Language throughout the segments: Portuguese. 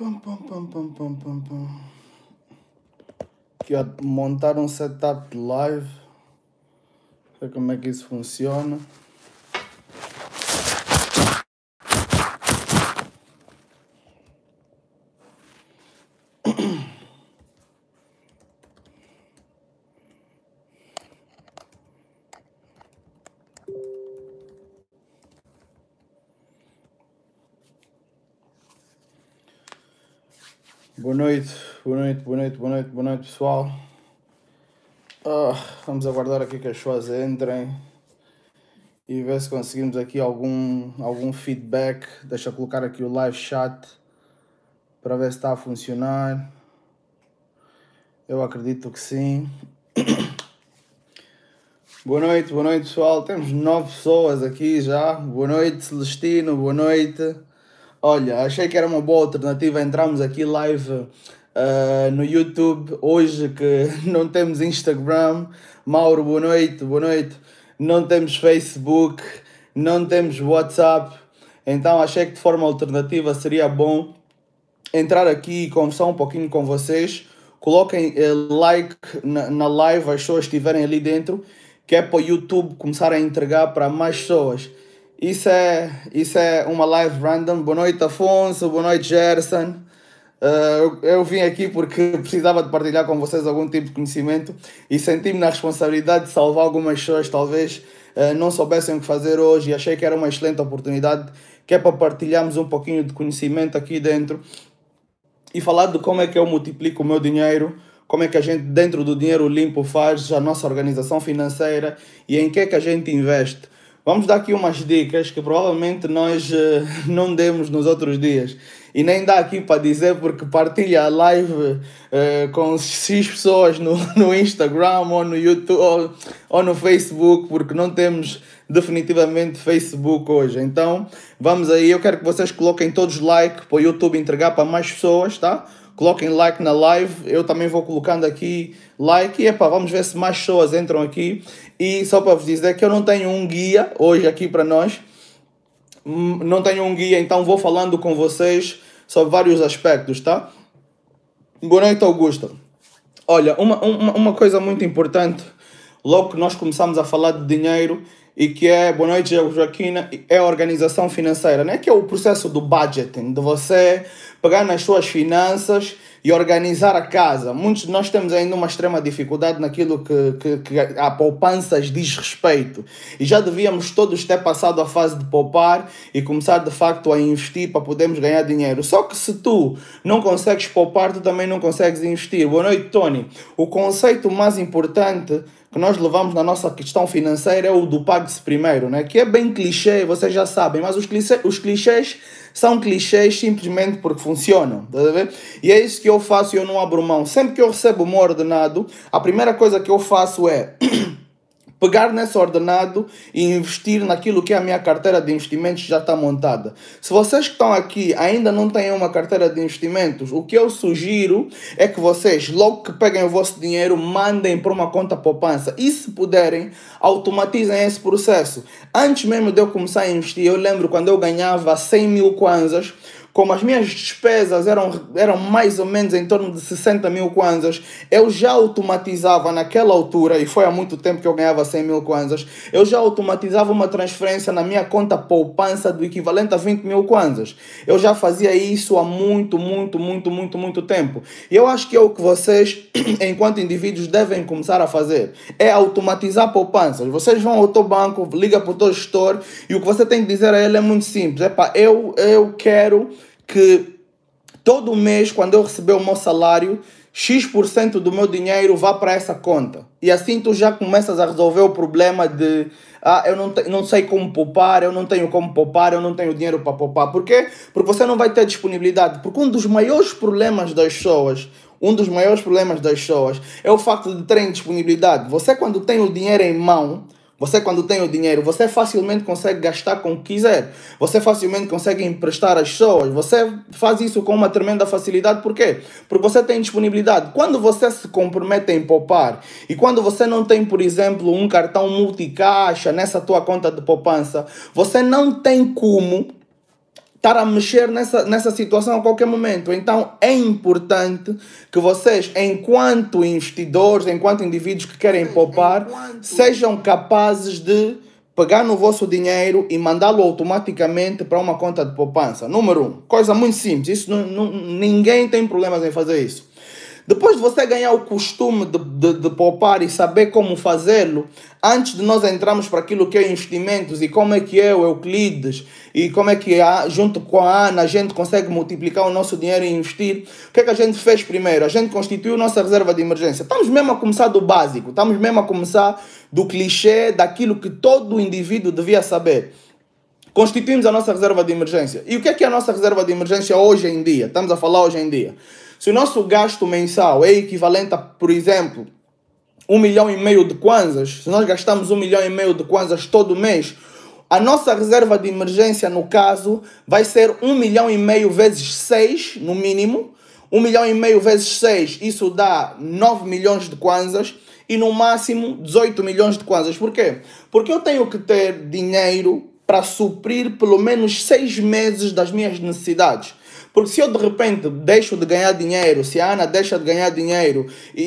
Pam, pam, pam, pam, pam, pam, pam. Aqui, ó, montar um setup de live. Ver como é que isso funciona. Boa noite, boa noite, boa noite, boa noite, boa noite, pessoal. Vamos aguardar aqui que as pessoas entrem e ver se conseguimos aqui algum feedback. Deixa eu colocar aqui o live chat para ver se está a funcionar. Eu acredito que sim. Boa noite, pessoal. Temos 9 pessoas aqui já. Boa noite, Celestino, boa noite. Olha, achei que era uma boa alternativa entrarmos aqui live no YouTube hoje que não temos Instagram. Mauro, boa noite, boa noite. Não temos Facebook, não temos WhatsApp. Então achei que de forma alternativa seria bom entrar aqui e conversar um pouquinho com vocês. Coloquem like na live, as pessoas estiverem ali dentro, que é para o YouTube começar a entregar para mais pessoas. Isso é uma live random. Boa noite, Afonso. Boa noite, Gerson. Eu vim aqui porque precisava de partilhar com vocês algum tipo de conhecimento e senti-me na responsabilidade de salvar algumas pessoas talvez não soubessem o que fazer hoje, e achei que era uma excelente oportunidade, que é para partilharmos um pouquinho de conhecimento aqui dentro e falar de como é que eu multiplico o meu dinheiro, como é que a gente dentro do dinheiro limpo faz a nossa organização financeira e em que é que a gente investe. Vamos dar aqui umas dicas que provavelmente nós não demos nos outros dias. E nem dá aqui para dizer porque partilha a live com X pessoas no Instagram ou no YouTube ou no Facebook, porque não temos definitivamente Facebook hoje. Então, vamos aí. Eu quero que vocês coloquem todos like para o YouTube entregar para mais pessoas, tá? Coloquem like na live, eu também vou colocando aqui like e vamos ver se mais pessoas entram aqui. E só para vos dizer que eu não tenho um guia hoje aqui para nós, não tenho um guia, então vou falando com vocês sobre vários aspectos, tá? Boa noite, Augusto. Olha, uma coisa muito importante, logo que nós começamos a falar de dinheiro, e que é, boa noite, Joaquina, é a organização financeira, né? Que é o processo do budgeting, de você pegar nas suas finanças e organizar a casa. Muitos de nós temos ainda uma extrema dificuldade naquilo que a poupança diz respeito. E já devíamos todos ter passado a fase de poupar e começar de facto a investir para podermos ganhar dinheiro. Só que se tu não consegues poupar, tu também não consegues investir. Boa noite, Tony. O conceito mais importante que nós levamos na nossa questão financeira é o do pague-se primeiro, né? Que é bem clichê, vocês já sabem, mas os clichês são clichês simplesmente porque funcionam, tá a ver? E é isso que eu faço e eu não abro mão. Sempre que eu recebo o meu ordenado, a primeira coisa que eu faço é pegar nesse ordenado e investir naquilo que é a minha carteira de investimentos já está montada. Se vocês que estão aqui ainda não têm uma carteira de investimentos, o que eu sugiro é que vocês, logo que peguem o vosso dinheiro, mandem para uma conta poupança. E se puderem, automatizem esse processo. Antes mesmo de eu começar a investir, eu lembro quando eu ganhava 100 mil kwanzas, como as minhas despesas eram mais ou menos em torno de 60 mil kwanzas, eu já automatizava naquela altura, e foi há muito tempo que eu ganhava 100 mil kwanzas, eu já automatizava uma transferência na minha conta poupança do equivalente a 20 mil kwanzas. Eu já fazia isso há muito tempo. E eu acho que é o que vocês, enquanto indivíduos, devem começar a fazer. É automatizar poupanças. Vocês vão ao teu banco, liga para o teu gestor, e o que você tem que dizer a ele é muito simples. Eu quero que todo mês, quando eu receber o meu salário, X% do meu dinheiro vá para essa conta. E assim tu já começas a resolver o problema de eu não sei como poupar, eu não tenho como poupar, eu não tenho dinheiro para poupar. Por quê? Porque você não vai ter disponibilidade. Porque um dos maiores problemas das pessoas é o facto de terem disponibilidade. Você, quando tem o dinheiro em mão, você facilmente consegue gastar com o que quiser. Você facilmente consegue emprestar às pessoas. Você faz isso com uma tremenda facilidade. Por quê? Porque você tem disponibilidade. Quando você se compromete em poupar e quando você não tem, por exemplo, um cartão multicaixa nessa tua conta de poupança, você não tem como estar a mexer nessa situação a qualquer momento. Então é importante que vocês, enquanto investidores, enquanto indivíduos que querem poupar, sejam capazes de pegar no vosso dinheiro e mandá-lo automaticamente para uma conta de poupança. Número 1, coisa muito simples, isso ninguém tem problemas em fazer isso. Depois de você ganhar o costume de poupar e saber como fazê-lo, antes de nós entrarmos para aquilo que é investimentos e como é que o Euclides e como é que junto com a Ana a gente consegue multiplicar o nosso dinheiro e investir, o que é que a gente fez primeiro? A gente constituiu nossa reserva de emergência. Estamos mesmo a começar do básico, estamos mesmo a começar do clichê, daquilo que todo indivíduo devia saber. Constituímos a nossa reserva de emergência. E o que é a nossa reserva de emergência hoje em dia? Estamos a falar hoje em dia. Se o nosso gasto mensal é equivalente a, por exemplo, 1,5 milhão de kwanzas, se nós gastamos 1,5 milhão de kwanzas todo mês, a nossa reserva de emergência, no caso, vai ser 1,5 milhão vezes 6, no mínimo. 1,5 milhão vezes 6, isso dá 9 milhões de kwanzas. E no máximo 18 milhões de kwanzas. Por quê? Porque eu tenho que ter dinheiro para suprir pelo menos 6 meses das minhas necessidades. Porque se eu de repente deixo de ganhar dinheiro, se a Ana deixa de ganhar dinheiro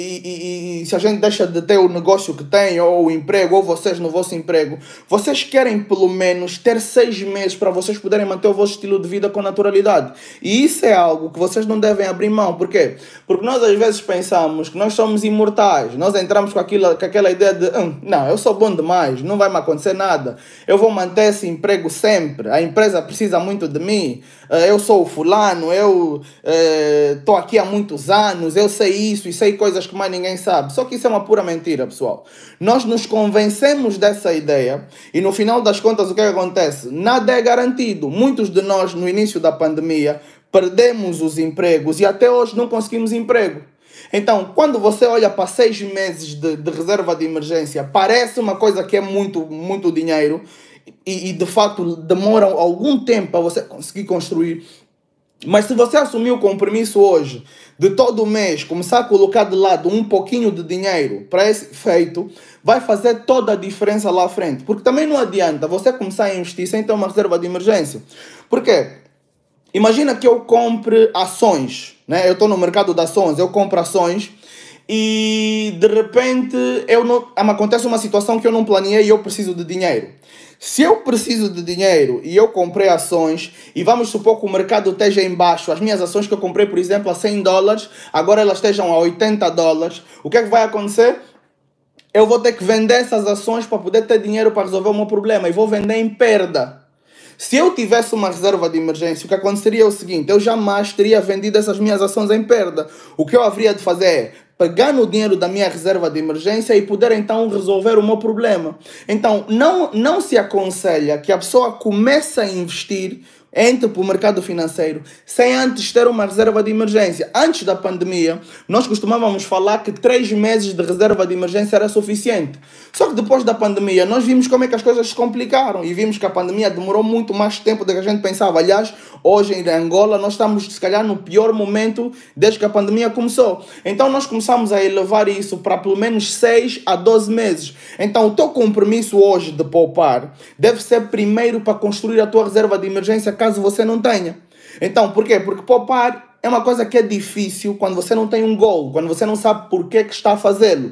e se a gente deixa de ter o negócio que tem, ou o emprego, ou vocês no vosso emprego, vocês querem pelo menos ter 6 meses para vocês poderem manter o vosso estilo de vida com naturalidade. E isso é algo que vocês não devem abrir mão. Por quê? Porque nós às vezes pensamos que nós somos imortais. Nós entramos com aquela ideia de não, eu sou bom demais, não vai me acontecer nada. Eu vou manter esse emprego sempre. A empresa precisa muito de mim. Eu sou o fulano, eu estou aqui há muitos anos, eu sei isso e sei coisas que mais ninguém sabe. Só que isso é uma pura mentira, pessoal. Nós nos convencemos dessa ideia e no final das contas o que acontece? Nada é garantido. Muitos de nós no início da pandemia perdemos os empregos e até hoje não conseguimos emprego. Então, quando você olha para 6 meses de reserva de emergência, parece uma coisa que é muito, muito dinheiro. E de facto demora algum tempo para você conseguir construir. Mas se você assumir o compromisso hoje de todo mês começar a colocar de lado um pouquinho de dinheiro para esse efeito, vai fazer toda a diferença lá à frente. Porque também não adianta você começar a investir sem ter uma reserva de emergência. Por quê? Imagina que eu compre ações, né? Eu estou no mercado de ações, eu compro ações e de repente acontece uma situação que eu não planeei e eu preciso de dinheiro. Se eu preciso de dinheiro e eu comprei ações e vamos supor que o mercado esteja em baixo, as minhas ações que eu comprei, por exemplo, a $100, agora elas estejam a $80, o que é que vai acontecer? Eu vou ter que vender essas ações para poder ter dinheiro para resolver o meu problema e vou vender em perda. Se eu tivesse uma reserva de emergência, o que aconteceria é o seguinte: eu jamais teria vendido essas minhas ações em perda. O que eu haveria de fazer é pegar no dinheiro da minha reserva de emergência e poder então resolver o meu problema. Então, não se aconselha que a pessoa comece a investir, entre para o mercado financeiro sem antes ter uma reserva de emergência. Antes da pandemia, nós costumávamos falar que 3 meses de reserva de emergência era suficiente. Só que depois da pandemia, nós vimos como é que as coisas se complicaram e vimos que a pandemia demorou muito mais tempo do que a gente pensava. Aliás, hoje em Angola, nós estamos, se calhar, no pior momento desde que a pandemia começou. Então, nós começamos a elevar isso para pelo menos 6 a 12 meses. Então, o teu compromisso hoje de poupar deve ser primeiro para construir a tua reserva de emergência caso você não tenha. Então, por quê? Porque poupar é uma coisa que é difícil quando você não tem um goal, quando você não sabe por que está a fazê-lo.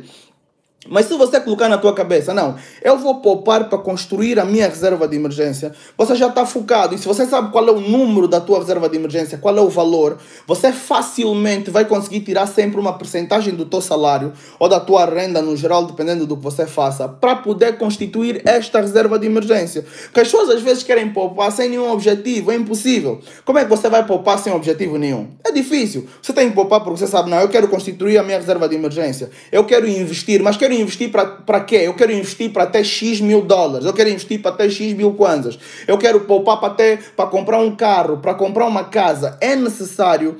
Mas se você colocar na tua cabeça, não, eu vou poupar para construir a minha reserva de emergência, você já está focado. E se você sabe qual é o número da tua reserva de emergência, qual é o valor, você facilmente vai conseguir tirar sempre uma percentagem do teu salário ou da tua renda no geral, dependendo do que você faça, para poder constituir esta reserva de emergência. Porque as pessoas às vezes querem poupar sem nenhum objetivo, é impossível. Como é que você vai poupar sem objetivo nenhum? É difícil. Você tem que poupar porque você sabe, não, eu quero constituir a minha reserva de emergência, eu quero investir, mas quero investir para quê? Eu quero investir para ter X mil dólares, eu quero investir para ter X mil kwanzas, eu quero poupar para comprar um carro, para comprar uma casa. É necessário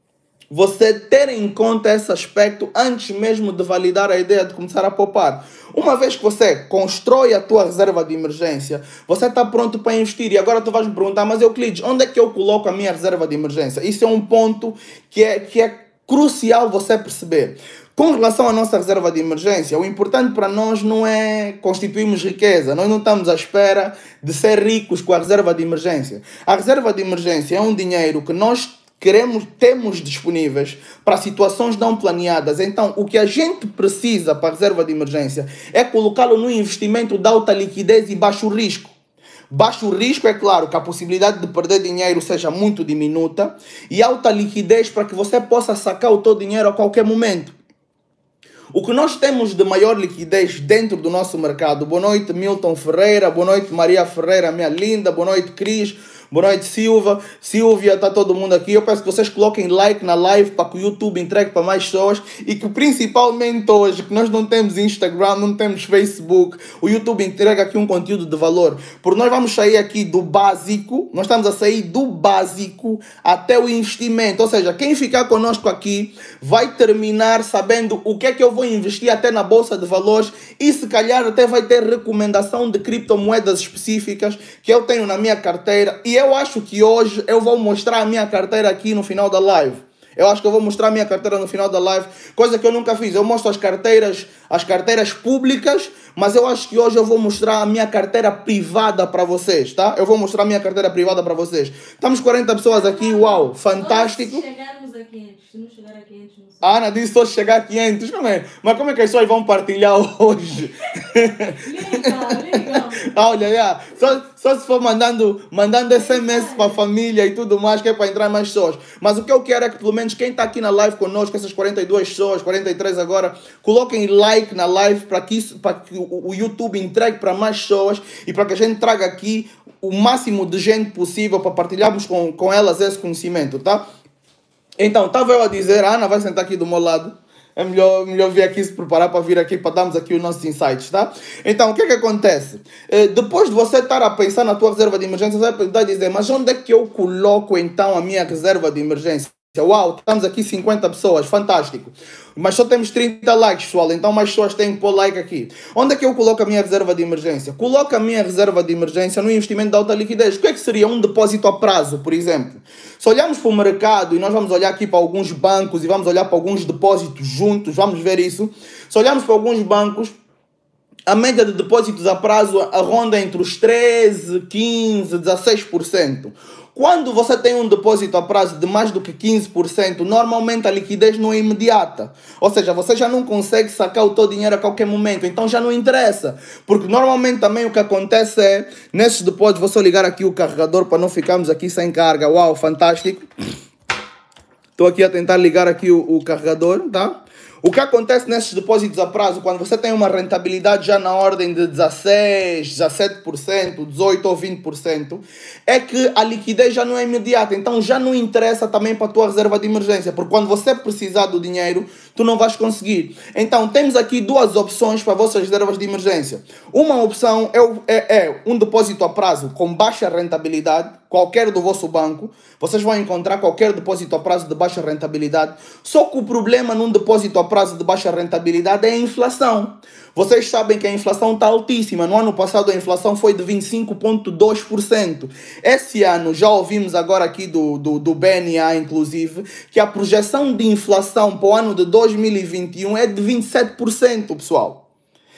você ter em conta esse aspecto antes mesmo de validar a ideia de começar a poupar. Uma vez que você constrói a tua reserva de emergência, você está pronto para investir. E agora tu vais me perguntar, mas Euclides, onde é que eu coloco a minha reserva de emergência? Isso é um ponto que é crucial você perceber. Com relação à nossa reserva de emergência, o importante para nós não é constituirmos riqueza. Nós não estamos à espera de ser ricos com a reserva de emergência. A reserva de emergência é um dinheiro que nós temos disponíveis para situações não planeadas. Então, o que a gente precisa para a reserva de emergência é colocá-lo no investimento de alta liquidez e baixo risco. Baixo risco, é claro, que a possibilidade de perder dinheiro seja muito diminuta, e alta liquidez para que você possa sacar o teu dinheiro a qualquer momento. O que nós temos de maior liquidez dentro do nosso mercado. Boa noite, Milton Ferreira. Boa noite, Maria Ferreira, minha linda. Boa noite, Cris. Boa noite, Silva. Silvia, está todo mundo aqui. Eu peço que vocês coloquem like na live para que o YouTube entregue para mais pessoas e que principalmente hoje, que nós não temos Instagram, não temos Facebook, o YouTube entrega aqui um conteúdo de valor. Porque nós vamos sair aqui do básico, nós estamos a sair do básico até o investimento. Ou seja, quem ficar conosco aqui vai terminar sabendo o que é que eu vou investir até na bolsa de valores e se calhar até vai ter recomendação de criptomoedas específicas que eu tenho na minha carteira. E eu acho que hoje eu vou mostrar a minha carteira aqui no final da live. Eu acho que eu vou mostrar a minha carteira no final da live, coisa que eu nunca fiz. Eu mostro as carteiras públicas, mas eu acho que hoje eu vou mostrar a minha carteira privada para vocês, tá? Eu vou mostrar a minha carteira privada para vocês. Estamos 40 pessoas aqui, uau, fantástico. Se chegarmos a 500, se não chegar a 500, não sei. A Ana disse só chegar a 500, mas como é que as pessoas vão partilhar hoje? Liga. Olha, yeah. Só se for mandando SMS para a família e tudo mais, que é para entrar mais pessoas. Mas o que eu quero é que pelo menos quem está aqui na live conosco, essas 42 pessoas, 43 agora, coloquem like na live para que o YouTube entregue para mais pessoas e para que a gente traga aqui o máximo de gente possível para partilharmos com elas esse conhecimento, tá? Então, estava eu a dizer, a Ana vai sentar aqui do meu lado. É melhor vir aqui se preparar para vir aqui, para darmos aqui os nossos insights, tá? Então, o que é que acontece? Depois de você estar a pensar na tua reserva de emergência, você vai dizer, mas onde é que eu coloco então a minha reserva de emergência? Uau, estamos aqui 50 pessoas, fantástico. Mas só temos 30 likes, pessoal, então mais pessoas têm que pôr like aqui. Onde é que eu coloco a minha reserva de emergência? Coloco a minha reserva de emergência no investimento de alta liquidez. O que é que seria um depósito a prazo, por exemplo? Se olharmos para o mercado, e nós vamos olhar aqui para alguns bancos e vamos olhar para alguns depósitos juntos, vamos ver isso. Se olharmos para alguns bancos, a média de depósitos a prazo ronda entre os 13, 15, 16%. Quando você tem um depósito a prazo de mais do que 15%, normalmente a liquidez não é imediata. Ou seja, você já não consegue sacar o teu dinheiro a qualquer momento, então já não interessa. Porque normalmente também o que acontece é, nesses depósitos, vou só ligar aqui o carregador para não ficarmos aqui sem carga. Uau, fantástico. Estou aqui a tentar ligar aqui o carregador, tá? O que acontece nesses depósitos a prazo, quando você tem uma rentabilidade já na ordem de 16, 17%, 18% ou 20%, é que a liquidez já não é imediata. Então já não interessa também para a tua reserva de emergência, porque quando você precisar do dinheiro, tu não vais conseguir. Então temos aqui duas opções para vossas reservas de emergência. Uma opção é um depósito a prazo com baixa rentabilidade, qualquer do vosso banco. Vocês vão encontrar qualquer depósito a prazo de baixa rentabilidade. Só que o problema num depósito a prazo de baixa rentabilidade é a inflação. Vocês sabem que a inflação está altíssima. No ano passado a inflação foi de 25,2%. Esse ano, já ouvimos agora aqui do BNA, inclusive, que a projeção de inflação para o ano de 2021 é de 27%, pessoal.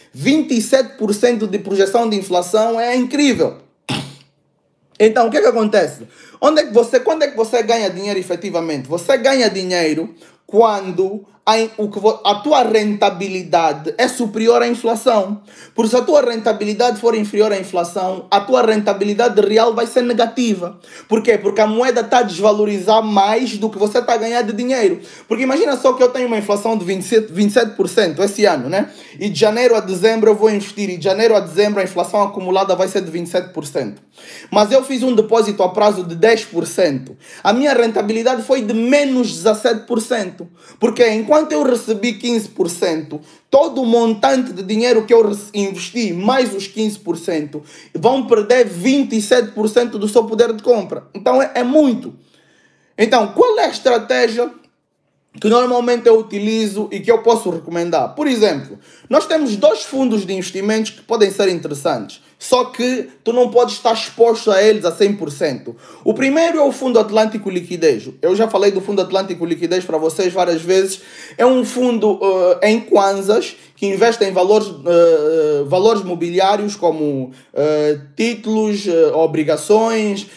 27% de projeção de inflação é incrível. Então, o que é que acontece? Quando é que você ganha dinheiro efetivamente? Você ganha dinheiro quando a tua rentabilidade é superior à inflação. Porque se a tua rentabilidade for inferior à inflação, a tua rentabilidade real vai ser negativa. Por quê? Porque a moeda está a desvalorizar mais do que você está a ganhar de dinheiro. Porque imagina só que eu tenho uma inflação de 27% esse ano, né? E de janeiro a dezembro eu vou investir. E de janeiro a dezembro a inflação acumulada vai ser de 27%. Mas eu fiz um depósito a prazo de 10%. A minha rentabilidade foi de menos 17%. Porque enquanto eu recebi 15%, todo o montante de dinheiro que eu investi, mais os 15%, vão perder 27% do seu poder de compra. Então é muito. Então, qual é a estratégia que normalmente eu utilizo e que eu posso recomendar? Por exemplo, nós temos dois fundos de investimentos que podem ser interessantes. Só que tu não podes estar exposto a eles a 100%. O primeiro é o Fundo Atlântico Liquidez. Eu já falei do Fundo Atlântico Liquidez para vocês várias vezes. É um fundo em kwanzas que investe em valores mobiliários como títulos, obrigações,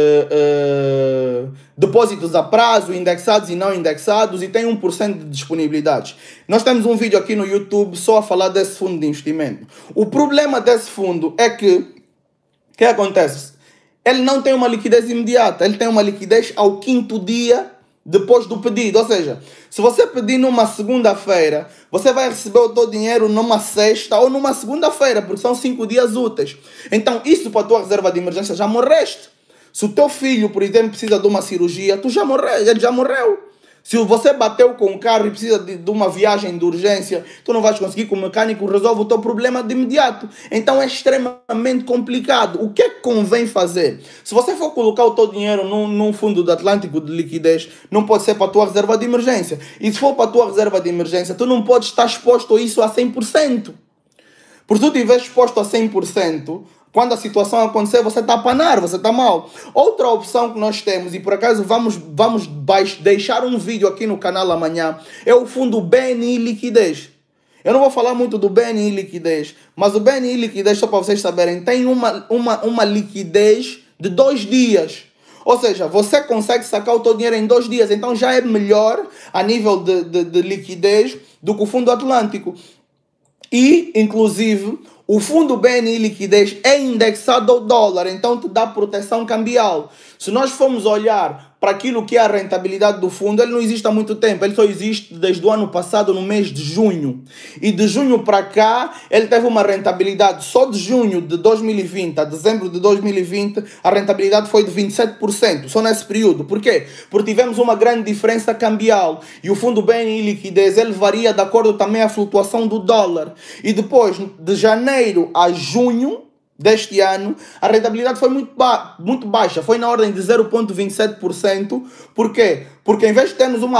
depósitos a prazo, indexados e não indexados, e tem 1% de disponibilidade. Nós temos um vídeo aqui no YouTube só a falar desse fundo de investimento. O problema desse fundo é que, o que acontece? Ele não tem uma liquidez imediata, ele tem uma liquidez ao 5º dia depois do pedido. Ou seja, se você pedir numa segunda-feira, você vai receber o teu dinheiro numa sexta ou numa segunda-feira, porque são 5 dias úteis. Então, isso para a tua reserva de emergência já morreste. Se o teu filho, por exemplo, precisa de uma cirurgia, tu já morreu, ele já morreu. Se você bateu com o carro e precisa de uma viagem de urgência, tu não vais conseguir que o mecânico resolva o teu problema de imediato. Então é extremamente complicado. O que é que convém fazer? Se você for colocar o teu dinheiro num fundo do Atlântico de liquidez, não pode ser para a tua reserva de emergência. E se for para a tua reserva de emergência, tu não podes estar exposto a isso a 100%. Porque se tu estiveres exposto a 100%, quando a situação acontecer, você está a panar, você está mal. Outra opção que nós temos, e por acaso vamos deixar um vídeo aqui no canal amanhã, é o fundo BNI Liquidez. Eu não vou falar muito do BNI Liquidez, mas o BNI Liquidez, só para vocês saberem, tem uma liquidez de 2 dias. Ou seja, você consegue sacar o teu dinheiro em 2 dias, então já é melhor a nível de liquidez do que o fundo Atlântico. E, inclusive, o fundo BNI Liquidez é indexado ao dólar, então te dá proteção cambial. Se nós formos olhar para aquilo que é a rentabilidade do fundo, ele não existe há muito tempo, ele só existe desde o ano passado, no mês de junho. E de junho para cá, ele teve uma rentabilidade, só de junho de 2020 a dezembro de 2020, a rentabilidade foi de 27%, só nesse período. Por quê? Porque tivemos uma grande diferença cambial. E o fundo BNI Liquidez, ele varia de acordo também à flutuação do dólar. E depois, de janeiro a junho deste ano, a rentabilidade foi muito baixa, foi na ordem de 0,27%. Por quê? Porque em vez de termos uma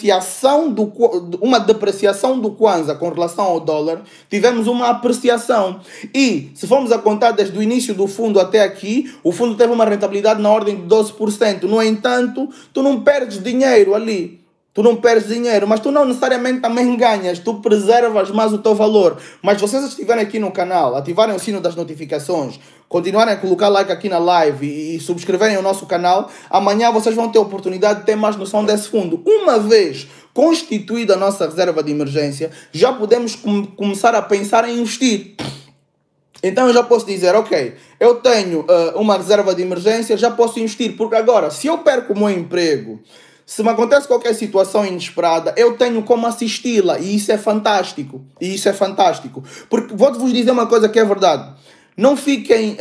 depreciação do Kwanza com relação ao dólar, tivemos uma apreciação. E se formos a contar desde o início do fundo até aqui, o fundo teve uma rentabilidade na ordem de 12%. No entanto, tu não perdes dinheiro ali. Tu não perdes dinheiro, mas tu não necessariamente também ganhas. Tu preservas mais o teu valor. Mas se vocês estiverem aqui no canal, ativarem o sino das notificações, continuarem a colocar like aqui na live e subscreverem o nosso canal, amanhã vocês vão ter a oportunidade de ter mais noção desse fundo. Uma vez constituída a nossa reserva de emergência, já podemos começar a pensar em investir. Então eu já posso dizer, ok, eu tenho uma reserva de emergência, já posso investir. Porque agora, se eu perco o meu emprego, se me acontece qualquer situação inesperada, eu tenho como assisti-la. E isso é fantástico. Porque vou-vos dizer uma coisa que é verdade. Não fiquem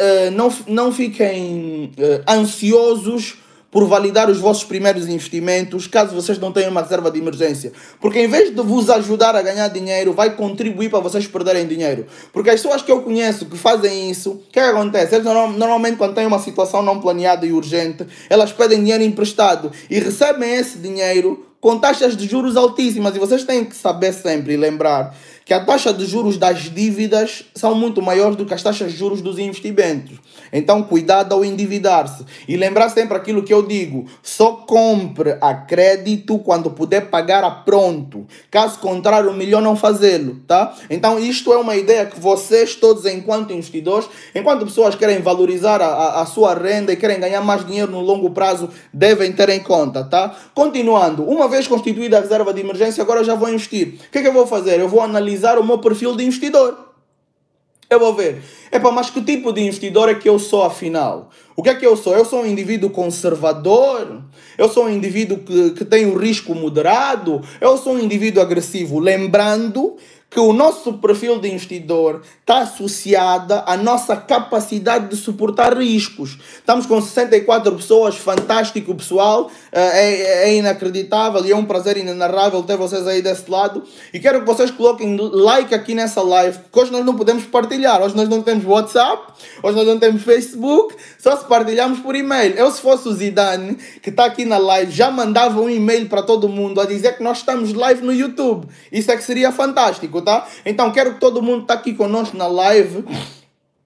ansiosos por validar os vossos primeiros investimentos, caso vocês não tenham uma reserva de emergência. Porque em vez de vos ajudar a ganhar dinheiro, vai contribuir para vocês perderem dinheiro. Porque as pessoas que eu conheço que fazem isso, o que acontece? Eles normalmente, quando têm uma situação não planeada e urgente, elas pedem dinheiro emprestado e recebem esse dinheiro com taxas de juros altíssimas. E vocês têm que saber sempre e lembrar que a taxa de juros das dívidas são muito maiores do que as taxas de juros dos investimentos. Então, cuidado ao endividar-se. E lembrar sempre aquilo que eu digo: só compre a crédito quando puder pagar a pronto. Caso contrário, melhor não fazê-lo, tá? Então, isto é uma ideia que vocês todos, enquanto investidores, enquanto pessoas querem valorizar a sua renda e querem ganhar mais dinheiro no longo prazo, devem ter em conta, tá? Continuando, uma vez constituída a reserva de emergência, agora eu já vou investir. O que é que eu vou fazer? Eu vou analisar o meu perfil de investidor. Eu vou ver, mas que tipo de investidor é que eu sou afinal? O que é que eu sou? Eu sou um indivíduo conservador? Eu sou um indivíduo que tem um risco moderado? Eu sou um indivíduo agressivo? Lembrando que o nosso perfil de investidor está associado à nossa capacidade de suportar riscos. Estamos com 64 pessoas, fantástico pessoal, é inacreditável e é um prazer inenarrável ter vocês aí desse lado. E quero que vocês coloquem like aqui nessa live, porque hoje nós não podemos partilhar, hoje nós não temos WhatsApp, hoje nós não temos Facebook, só se partilhamos por e-mail. Eu, se fosse o Zidane, que está aqui na live, já mandava um e-mail para todo mundo a dizer que nós estamos live no YouTube. Isso é que seria fantástico, tá? Então quero que todo mundo está aqui conosco na live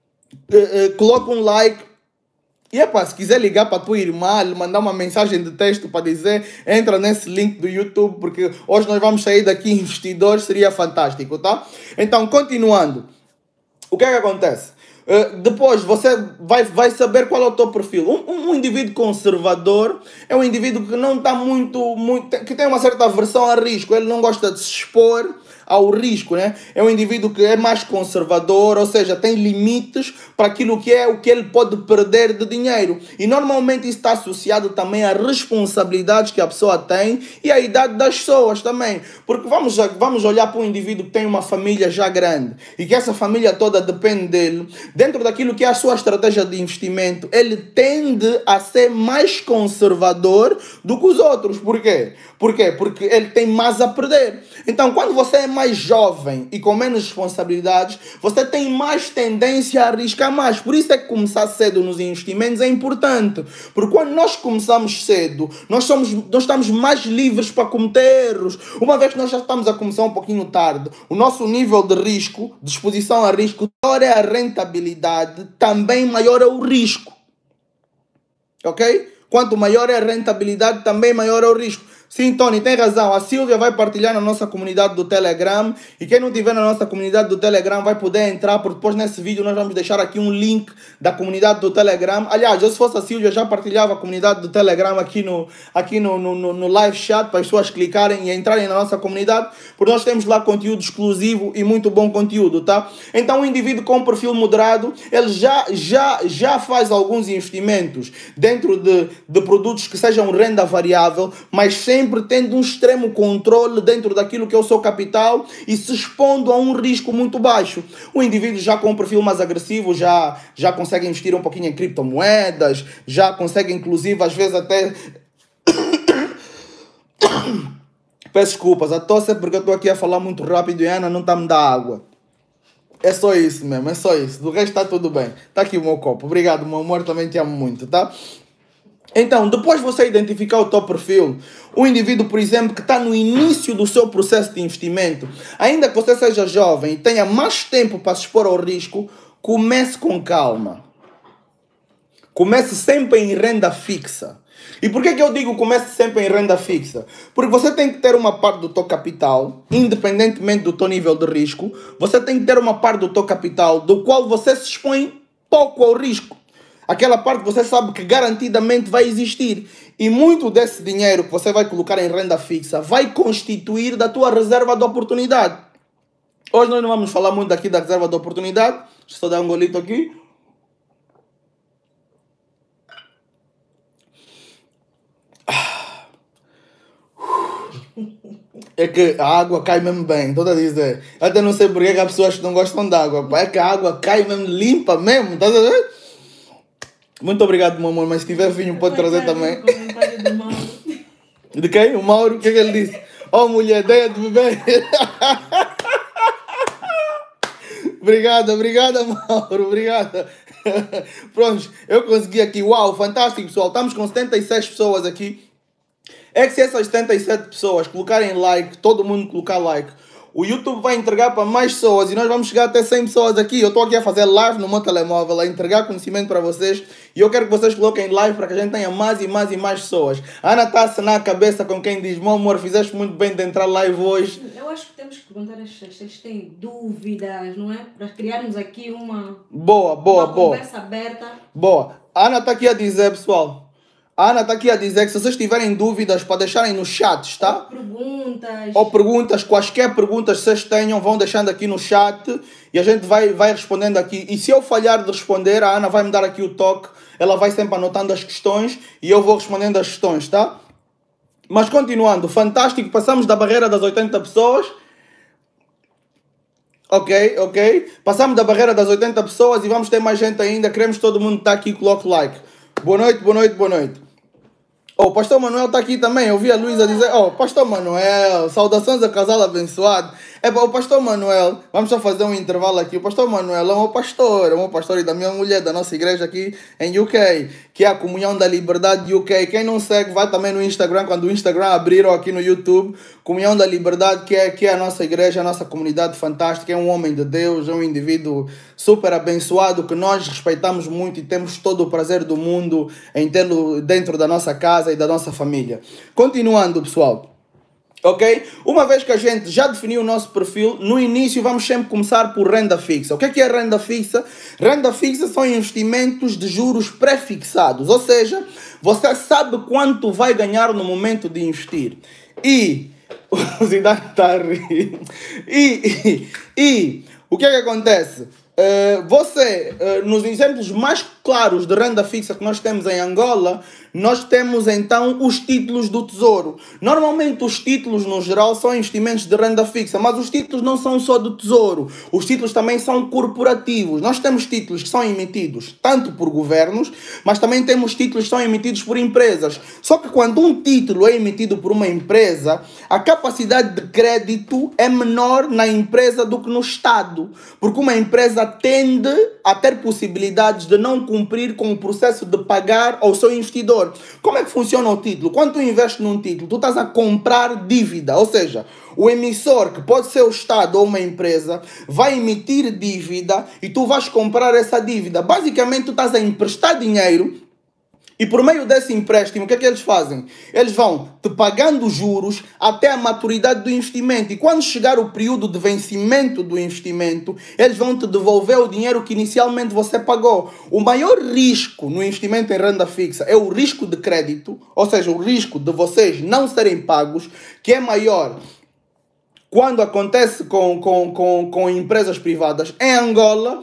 coloca um like. E epá, se quiser ligar para a tua irmã, lhe mandar uma mensagem de texto para dizer, entra nesse link do YouTube, porque hoje nós vamos sair daqui investidores, seria fantástico, tá? Então, continuando, o que é que acontece? Depois você vai saber qual é o teu perfil. Um indivíduo conservador é um indivíduo que não está muito, que tem uma certa aversão a risco, ele não gosta de se expor ao risco, né? É um indivíduo que é mais conservador, ou seja, tem limites para aquilo que é o que ele pode perder de dinheiro. E normalmente isso está associado também a responsabilidades que a pessoa tem e à idade das pessoas também. Porque vamos olhar para um indivíduo que tem uma família já grande e que essa família toda depende dele. Dentro daquilo que é a sua estratégia de investimento, ele tende a ser mais conservador do que os outros. Por quê? Porque ele tem mais a perder. Então, quando você é mais jovem e com menos responsabilidades, você tem mais tendência a arriscar mais. Por isso é que começar cedo nos investimentos é importante. Porque quando nós começamos cedo, nós estamos mais livres para cometer erros. Uma vez que nós já estamos a começar um pouquinho tarde, o nosso nível de risco, de exposição a risco, maior é a rentabilidade, também maior é o risco. Ok? Quanto maior é a rentabilidade, também maior é o risco. Sim, Tony, tem razão. A Silvia vai partilhar na nossa comunidade do Telegram. E quem não tiver na nossa comunidade do Telegram vai poder entrar, porque depois nesse vídeo nós vamos deixar aqui um link da comunidade do Telegram. Aliás, eu se fosse a Silvia já partilhava a comunidade do Telegram aqui no live chat para as pessoas clicarem e entrarem na nossa comunidade, porque nós temos lá conteúdo exclusivo e muito bom conteúdo, tá? Então o indivíduo com perfil moderado, ele já faz alguns investimentos dentro de produtos que sejam renda variável, mas sempre tendo um extremo controle dentro daquilo que é o seu capital e se expondo a um risco muito baixo. O indivíduo já com um perfil mais agressivo já consegue investir um pouquinho em criptomoedas, já consegue inclusive às vezes até... Peço desculpas, a tosse é porque eu estou aqui a falar muito rápido e a Ana não está a me dar água. É só isso mesmo, é só isso. Do resto está tudo bem. Está aqui o meu copo. Obrigado, meu amor, também te amo muito, tá? Então, depois de você identificar o teu perfil, o indivíduo, por exemplo, que está no início do seu processo de investimento, ainda que você seja jovem e tenha mais tempo para se expor ao risco, comece com calma. Comece sempre em renda fixa. E por que eu digo comece sempre em renda fixa? Porque você tem que ter uma parte do teu capital, independentemente do teu nível de risco, você tem que ter uma parte do teu capital do qual você se expõe pouco ao risco. Aquela parte que você sabe que garantidamente vai existir. E muito desse dinheiro que você vai colocar em renda fixa vai constituir da tua reserva de oportunidade. Hoje nós não vamos falar muito aqui da reserva de oportunidade. Deixa eu só dar um golito aqui. É que a água cai mesmo bem, estou a dizer. Até não sei porque que há pessoas que não gostam de água. É que a água cai mesmo limpa mesmo, estás a ver? Muito obrigado, meu amor, mas se tiver vinho pode trazer também. De quem? O Mauro? O que é que ele disse? Oh, mulher, ideia de beber. Obrigada, Mauro, obrigada. Pronto, eu consegui aqui. Uau, fantástico, pessoal. Estamos com 76 pessoas aqui. É que se essas 77 pessoas colocarem like, todo mundo colocar like, o YouTube vai entregar para mais pessoas e nós vamos chegar até 100 pessoas aqui. Eu estou aqui a fazer live no meu telemóvel, a entregar conhecimento para vocês e eu quero que vocês coloquem live para que a gente tenha mais e mais e mais pessoas. A Ana está a acenar a cabeça com quem diz: meu amor, fizeste muito bem de entrar live hoje. Eu acho que temos que perguntar a vocês se eles têm dúvidas, não é? Para criarmos aqui uma conversa aberta. Boa. A Ana está aqui a dizer, pessoal. A Ana está aqui a dizer que se vocês tiverem dúvidas para deixarem nos chats, tá? Ou perguntas, quaisquer perguntas que vocês tenham, vão deixando aqui no chat e a gente vai respondendo aqui. E se eu falhar de responder, a Ana vai me dar aqui o toque, ela vai sempre anotando as questões e eu vou respondendo as questões, tá? Mas continuando, fantástico, passamos da barreira das 80 pessoas. Ok. Passamos da barreira das 80 pessoas e vamos ter mais gente ainda. Queremos que todo mundo está aqui, coloque like. Boa noite. Oh, o pastor Manuel está aqui também. Eu vi a Luísa dizer, oh, pastor Manuel, saudações a casal abençoado. O pastor Manuel, vamos só fazer um intervalo aqui. O pastor Manuel é um pastor e da minha mulher, da nossa igreja aqui em UK, que é a Comunhão da Liberdade UK. Quem não segue, vai também no Instagram, quando o Instagram abrir, ou aqui no YouTube, Comunhão da Liberdade, que é a nossa igreja, a nossa comunidade fantástica. É um homem de Deus, é um indivíduo super abençoado, que nós respeitamos muito e temos todo o prazer do mundo em tê-lo dentro da nossa casa e da nossa família. Continuando, pessoal. Ok? Uma vez que a gente já definiu o nosso perfil, no início vamos sempre começar por renda fixa. O que é renda fixa? Renda fixa são investimentos de juros pré-fixados, ou seja, você sabe quanto vai ganhar no momento de investir. E o Zidane está a rir. E o que é que acontece? Nos exemplos mais claros de renda fixa que nós temos em Angola, nós temos então os títulos do Tesouro. Normalmente os títulos no geral são investimentos de renda fixa, mas os títulos não são só do Tesouro. Os títulos também são corporativos. Nós temos títulos que são emitidos tanto por governos, mas também temos títulos que são emitidos por empresas. Só que quando um título é emitido por uma empresa, a capacidade de crédito é menor na empresa do que no Estado, porque uma empresa tende a ter possibilidades de não cumprir com o processo de pagar ao seu investidor. Como é que funciona o título? Quando tu investes num título, tu estás a comprar dívida, ou seja, o emissor, que pode ser o Estado ou uma empresa, vai emitir dívida e tu vais comprar essa dívida. Basicamente, tu estás a emprestar dinheiro. E por meio desse empréstimo, o que é que eles fazem? Eles vão te pagando juros até a maturidade do investimento. E quando chegar o período de vencimento do investimento, eles vão te devolver o dinheiro que inicialmente você pagou. O maior risco no investimento em renda fixa é o risco de crédito, ou seja, o risco de vocês não serem pagos, que é maior quando acontece com empresas privadas. Em Angola,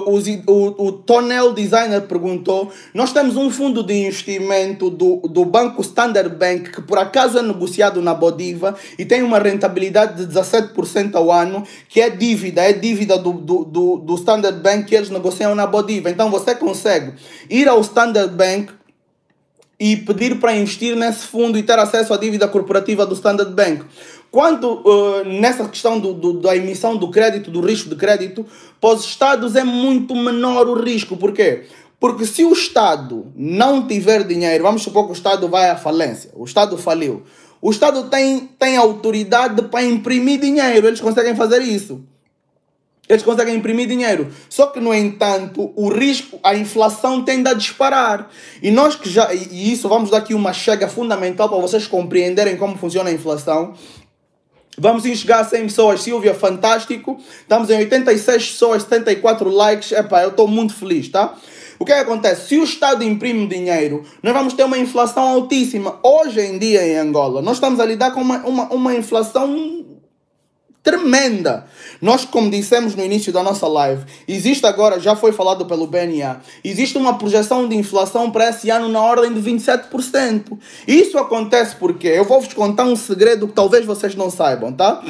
o Tonel Designer perguntou, nós temos um fundo de investimento do banco Standard Bank, que por acaso é negociado na Bodiva e tem uma rentabilidade de 17% ao ano, que é dívida do Standard Bank que eles negociam na Bodiva. Então você consegue ir ao Standard Bank e pedir para investir nesse fundo e ter acesso à dívida corporativa do Standard Bank. Quanto nessa questão da emissão do crédito, do risco de crédito, para os Estados é muito menor o risco. Por quê? Porque se o Estado não tiver dinheiro, vamos supor que o Estado vai à falência, o Estado faliu, o Estado tem autoridade para imprimir dinheiro, eles conseguem fazer isso. Eles conseguem imprimir dinheiro. Só que, no entanto, o risco, a inflação tende a disparar. E isso, vamos dar aqui uma chega fundamental para vocês compreenderem como funciona a inflação. Vamos chegar a 100 pessoas, Silvia, fantástico. Estamos em 86 pessoas, 74 likes. Eu estou muito feliz, tá? O que acontece? Se o Estado imprime dinheiro, nós vamos ter uma inflação altíssima. Hoje em dia, em Angola, nós estamos a lidar com uma inflação tremenda. Nós, como dissemos no início da nossa live, existe agora, já foi falado pelo BNA, existe uma projeção de inflação para esse ano na ordem de 27%. Isso acontece porque, eu vou-vos contar um segredo que talvez vocês não saibam, tá?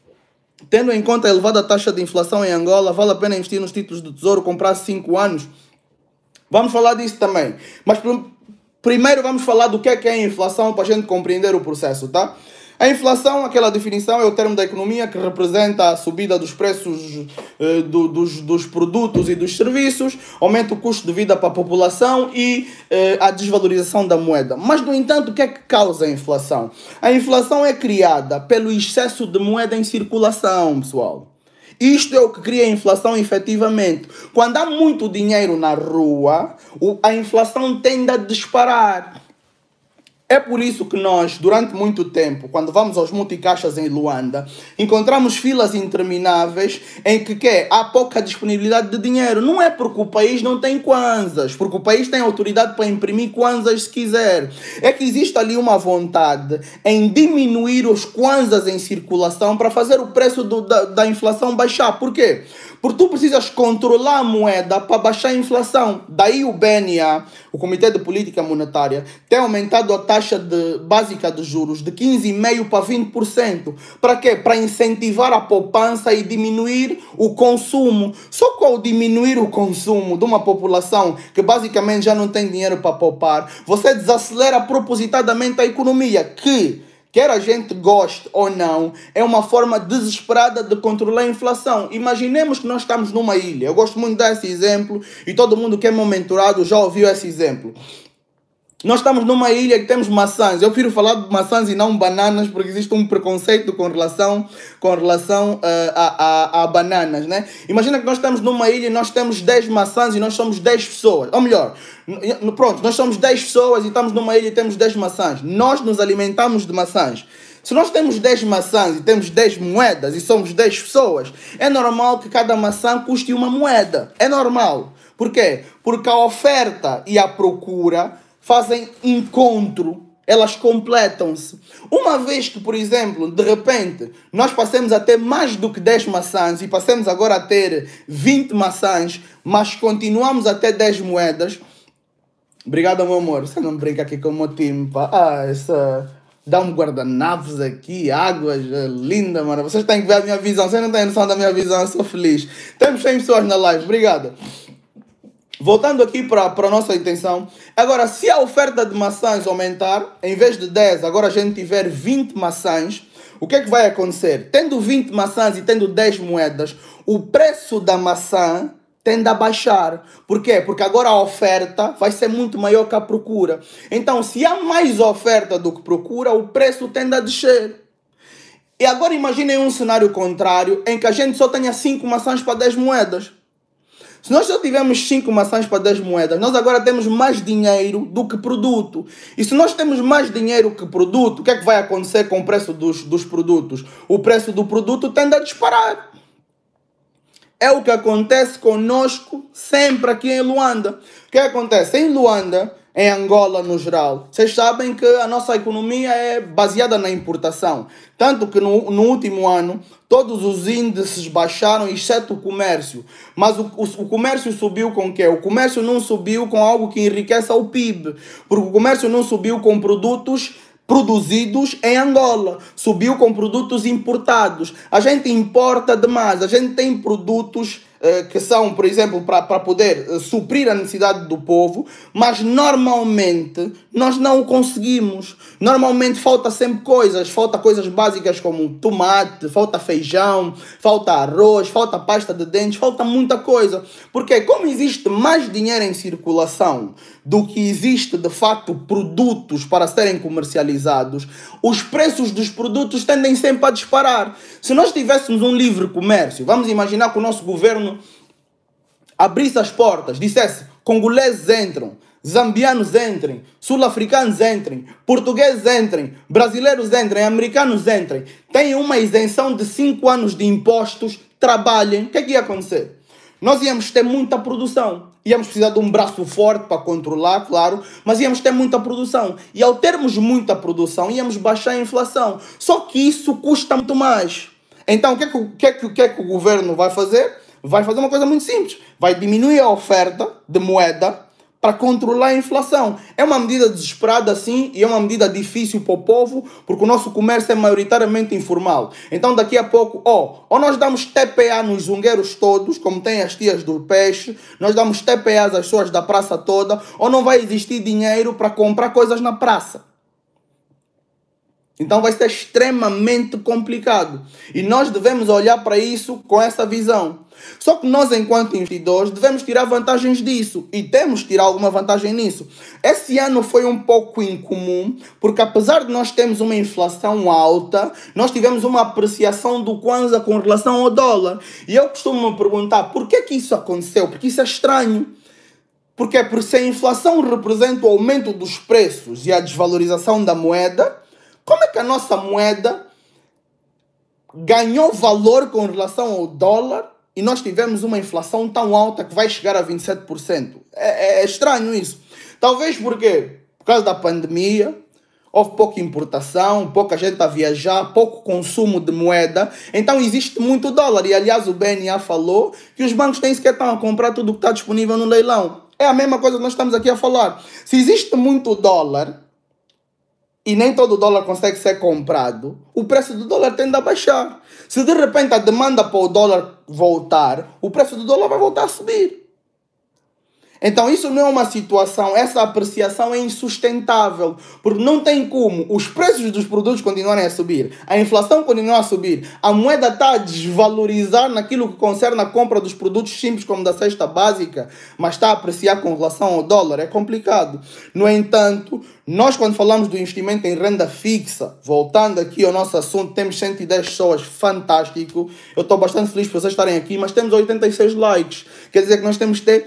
Tendo em conta a elevada taxa de inflação em Angola, vale a pena investir nos títulos do Tesouro, comprar 5 anos? Vamos falar disso também. Mas primeiro vamos falar do que é a inflação para a gente compreender o processo, tá? A inflação, aquela definição, é o termo da economia que representa a subida dos preços dos produtos e dos serviços, aumenta o custo de vida para a população e a desvalorização da moeda. Mas, no entanto, o que é que causa a inflação? A inflação é criada pelo excesso de moeda em circulação, pessoal. Isto é o que cria a inflação efetivamente. Quando há muito dinheiro na rua, a inflação tende a disparar. É por isso que nós, durante muito tempo, quando vamos aos multicaixas em Luanda, encontramos filas intermináveis em que há pouca disponibilidade de dinheiro. Não é porque o país não tem kwanzas, porque o país tem autoridade para imprimir kwanzas se quiser. É que existe ali uma vontade em diminuir os kwanzas em circulação para fazer o preço da inflação baixar. Por quê? Porque tu precisas controlar a moeda para baixar a inflação. Daí o BNA, o Comitê de Política Monetária, tem aumentado a taxa básica de juros de 15,5% para 20%. Para quê? Para incentivar a poupança e diminuir o consumo. Só que ao diminuir o consumo de uma população que basicamente já não tem dinheiro para poupar, você desacelera propositadamente a economia, que quer a gente goste ou não, é uma forma desesperada de controlar a inflação. Imaginemos que nós estamos numa ilha. Eu gosto muito desse exemplo e todo mundo que é meu mentorado já ouviu esse exemplo. Nós estamos numa ilha e temos maçãs. Eu prefiro falar de maçãs e não bananas, porque existe um preconceito com relação a bananas, né? Imagina que nós estamos numa ilha e nós temos 10 maçãs e nós somos 10 pessoas. Ou melhor, pronto, nós somos 10 pessoas e estamos numa ilha e temos 10 maçãs. Nós nos alimentamos de maçãs. Se nós temos 10 maçãs e temos 10 moedas e somos 10 pessoas, é normal que cada maçã custe uma moeda. É normal. Por quê? Porque a oferta e a procura fazem encontro, elas completam-se. Uma vez que, por exemplo, de repente, nós passemos a ter mais do que 10 maçãs e passemos agora a ter 20 maçãs, mas continuamos a ter 10 moedas. Obrigado, meu amor. Você não brinca aqui com o meu time, pá. Dá um guardanapos aqui, águas, linda, mano. Vocês têm que ver a minha visão. Vocês não têm noção da minha visão, eu sou feliz. Temos 100 pessoas na live, obrigado. Voltando aqui para a nossa intenção. Agora, se a oferta de maçãs aumentar, em vez de 10, agora a gente tiver 20 maçãs, o que é que vai acontecer? Tendo 20 maçãs e tendo 10 moedas, o preço da maçã tende a baixar. Por quê? Porque agora a oferta vai ser muito maior que a procura. Então, se há mais oferta do que procura, o preço tende a descer. E agora imaginem um cenário contrário, em que a gente só tenha 5 maçãs para 10 moedas. Se nós só tivermos 5 maçãs para 10 moedas, nós agora temos mais dinheiro do que produto. E se nós temos mais dinheiro que produto, o que é que vai acontecer com o preço dos produtos? O preço do produto tende a disparar. É o que acontece conosco sempre aqui em Luanda. O que acontece? Em Luanda, em Angola no geral, vocês sabem que a nossa economia é baseada na importação. Tanto que no último ano, todos os índices baixaram, exceto o comércio. Mas o comércio subiu com o quê? O comércio não subiu com algo que enriqueça o PIB. Porque o comércio não subiu com produtos produzidos em Angola, subiu com produtos importados. A gente importa demais, a gente tem produtos que são, por exemplo, para poder suprir a necessidade do povo, mas normalmente nós não o conseguimos. Normalmente falta sempre coisas, falta coisas básicas como tomate, falta feijão, falta arroz, falta pasta de dentes, falta muita coisa. Porque como existe mais dinheiro em circulação do que existe de facto produtos para serem comercializados, os preços dos produtos tendem sempre a disparar. Se nós tivéssemos um livre comércio, vamos imaginar que o nosso governo abrisse as portas, dissesse: congoleses entram, zambianos entrem, sul-africanos entrem, portugueses entrem, brasileiros entrem, americanos entrem, têm uma isenção de 5 anos de impostos, trabalhem. O que é que ia acontecer? Nós íamos ter muita produção. Íamos precisar de um braço forte para controlar, claro, mas íamos ter muita produção. E ao termos muita produção, íamos baixar a inflação. Só que isso custa muito mais. Então, o que é que o governo vai fazer? Vai fazer uma coisa muito simples. Vai diminuir a oferta de moeda para controlar a inflação. É uma medida desesperada, sim, e é uma medida difícil para o povo, porque o nosso comércio é maioritariamente informal. Então, daqui a pouco, ou nós damos TPA nos zungueiros todos, como tem as tias do peixe, nós damos TPA às pessoas da praça toda, ou não vai existir dinheiro para comprar coisas na praça. Então vai ser extremamente complicado. E nós devemos olhar para isso com essa visão. Só que nós, enquanto investidores, devemos tirar vantagens disso. E temos que tirar alguma vantagem nisso. Esse ano foi um pouco incomum, porque apesar de nós termos uma inflação alta, nós tivemos uma apreciação do Kwanza com relação ao dólar. E eu costumo me perguntar, por que isso aconteceu? Porque isso é estranho. Porque se a inflação representa o aumento dos preços e a desvalorização da moeda, como é que a nossa moeda ganhou valor com relação ao dólar e nós tivemos uma inflação tão alta que vai chegar a 27%? É estranho isso. Talvez porque, por causa da pandemia, houve pouca importação, pouca gente a viajar, pouco consumo de moeda. Então existe muito dólar. E aliás o BNA falou que os bancos nem sequer estão a comprar tudo que está disponível no leilão. É a mesma coisa que nós estamos aqui a falar. Se existe muito dólar e nem todo dólar consegue ser comprado, o preço do dólar tende a baixar. Se de repente a demanda para o dólar voltar, o preço do dólar vai voltar a subir. Então isso não é uma situação, essa apreciação é insustentável, porque não tem como os preços dos produtos continuarem a subir, a inflação continua a subir, a moeda está a desvalorizar naquilo que concerne a compra dos produtos simples como da cesta básica, mas está a apreciar com relação ao dólar, é complicado. No entanto, nós quando falamos do investimento em renda fixa, voltando aqui ao nosso assunto, temos 110 pessoas, fantástico, eu estou bastante feliz por vocês estarem aqui, mas temos 86 likes, quer dizer que nós temos que ter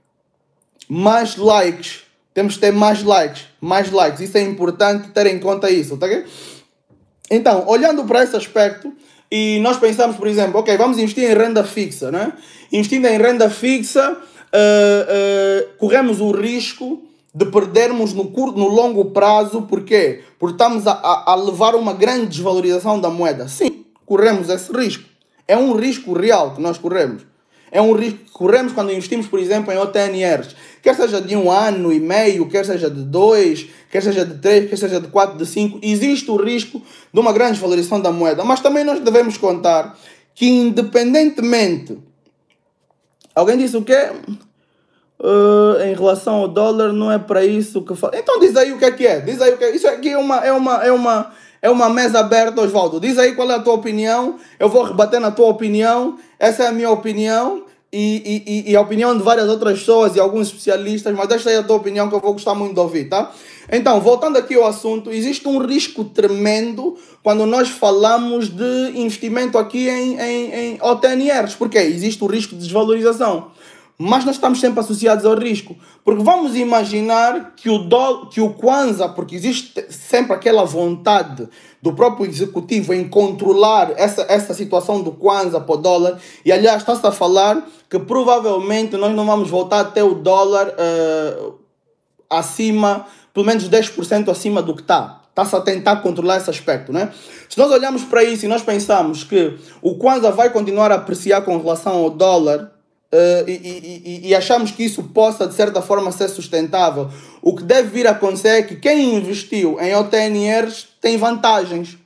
mais likes, temos que ter mais likes, isso é importante ter em conta isso, tá ok? Então, olhando para esse aspecto, e nós pensamos, por exemplo, ok, vamos investir em renda fixa, né? Investindo em renda fixa, corremos o risco de perdermos no longo prazo, por quê? Porque estamos a levar uma grande desvalorização da moeda. Sim, corremos esse risco, é um risco real que nós corremos. É um risco que corremos quando investimos, por exemplo, em OTNRs. Quer seja de 1 ano e meio, quer seja de 2, quer seja de 3, quer seja de 4, de 5. Existe o risco de uma grande desvalorização da moeda. Mas também nós devemos contar que independentemente... Alguém disse o quê? Em relação ao dólar, não é para isso que fala. Então diz aí o que é. Diz aí o que é. Isso aqui é uma mesa aberta, Osvaldo. Diz aí qual é a tua opinião. Eu vou rebater na tua opinião. Essa é a minha opinião. E a opinião de várias outras pessoas e alguns especialistas. Mas deixa aí a tua opinião que eu vou gostar muito de ouvir, tá? Então, voltando aqui ao assunto. Existe um risco tremendo quando nós falamos de investimento aqui em OTNRs. Por quê? Existe o risco de desvalorização. Mas nós estamos sempre associados ao risco. Porque vamos imaginar que o Kwanza, porque existe sempre aquela vontade do próprio executivo em controlar essa situação do Kwanza para o dólar. E aliás, está-se a falar que provavelmente nós não vamos voltar a ter o dólar acima, pelo menos 10% acima do que está. Está-se a tentar controlar esse aspecto, né? Se nós olharmos para isso e nós pensamos que o Kwanza vai continuar a apreciar com relação ao dólar, e achamos que isso possa de certa forma ser sustentável, o que deve vir a acontecer é que quem investiu em OTNRs tem vantagens.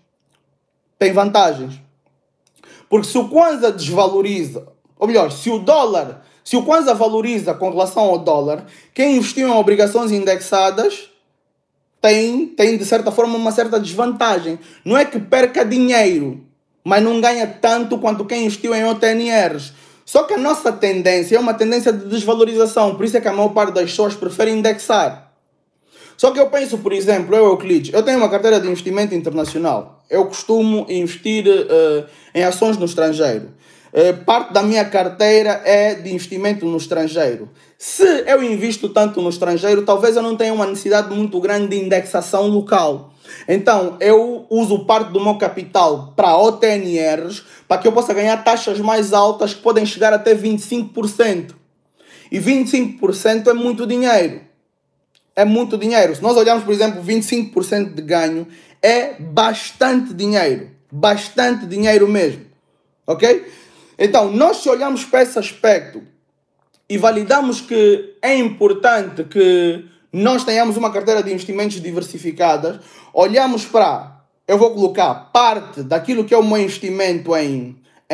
Porque se o Kwanza desvaloriza, ou melhor, se o Kwanza valoriza com relação ao dólar, quem investiu em obrigações indexadas tem de certa forma uma certa desvantagem. Não é que perca dinheiro, mas não ganha tanto quanto quem investiu em OTNRs. Só que a nossa tendência é uma tendência de desvalorização, por isso é que a maior parte das pessoas prefere indexar. Só que eu penso, por exemplo, Euclides, eu tenho uma carteira de investimento internacional. Eu costumo investir em ações no estrangeiro. Parte da minha carteira é de investimento no estrangeiro. Se eu invisto tanto no estrangeiro, talvez eu não tenha uma necessidade muito grande de indexação local. Então, eu uso parte do meu capital para OTNRs, para que eu possa ganhar taxas mais altas que podem chegar até 25%. E 25% é muito dinheiro. É muito dinheiro. Se nós olharmos, por exemplo, 25% de ganho, é bastante dinheiro. Bastante dinheiro mesmo. Ok? Então, nós se olharmos para esse aspecto e validamos que é importante que nós tenhamos uma carteira de investimentos diversificadas, olhamos para, eu vou colocar parte daquilo que é o meu investimento em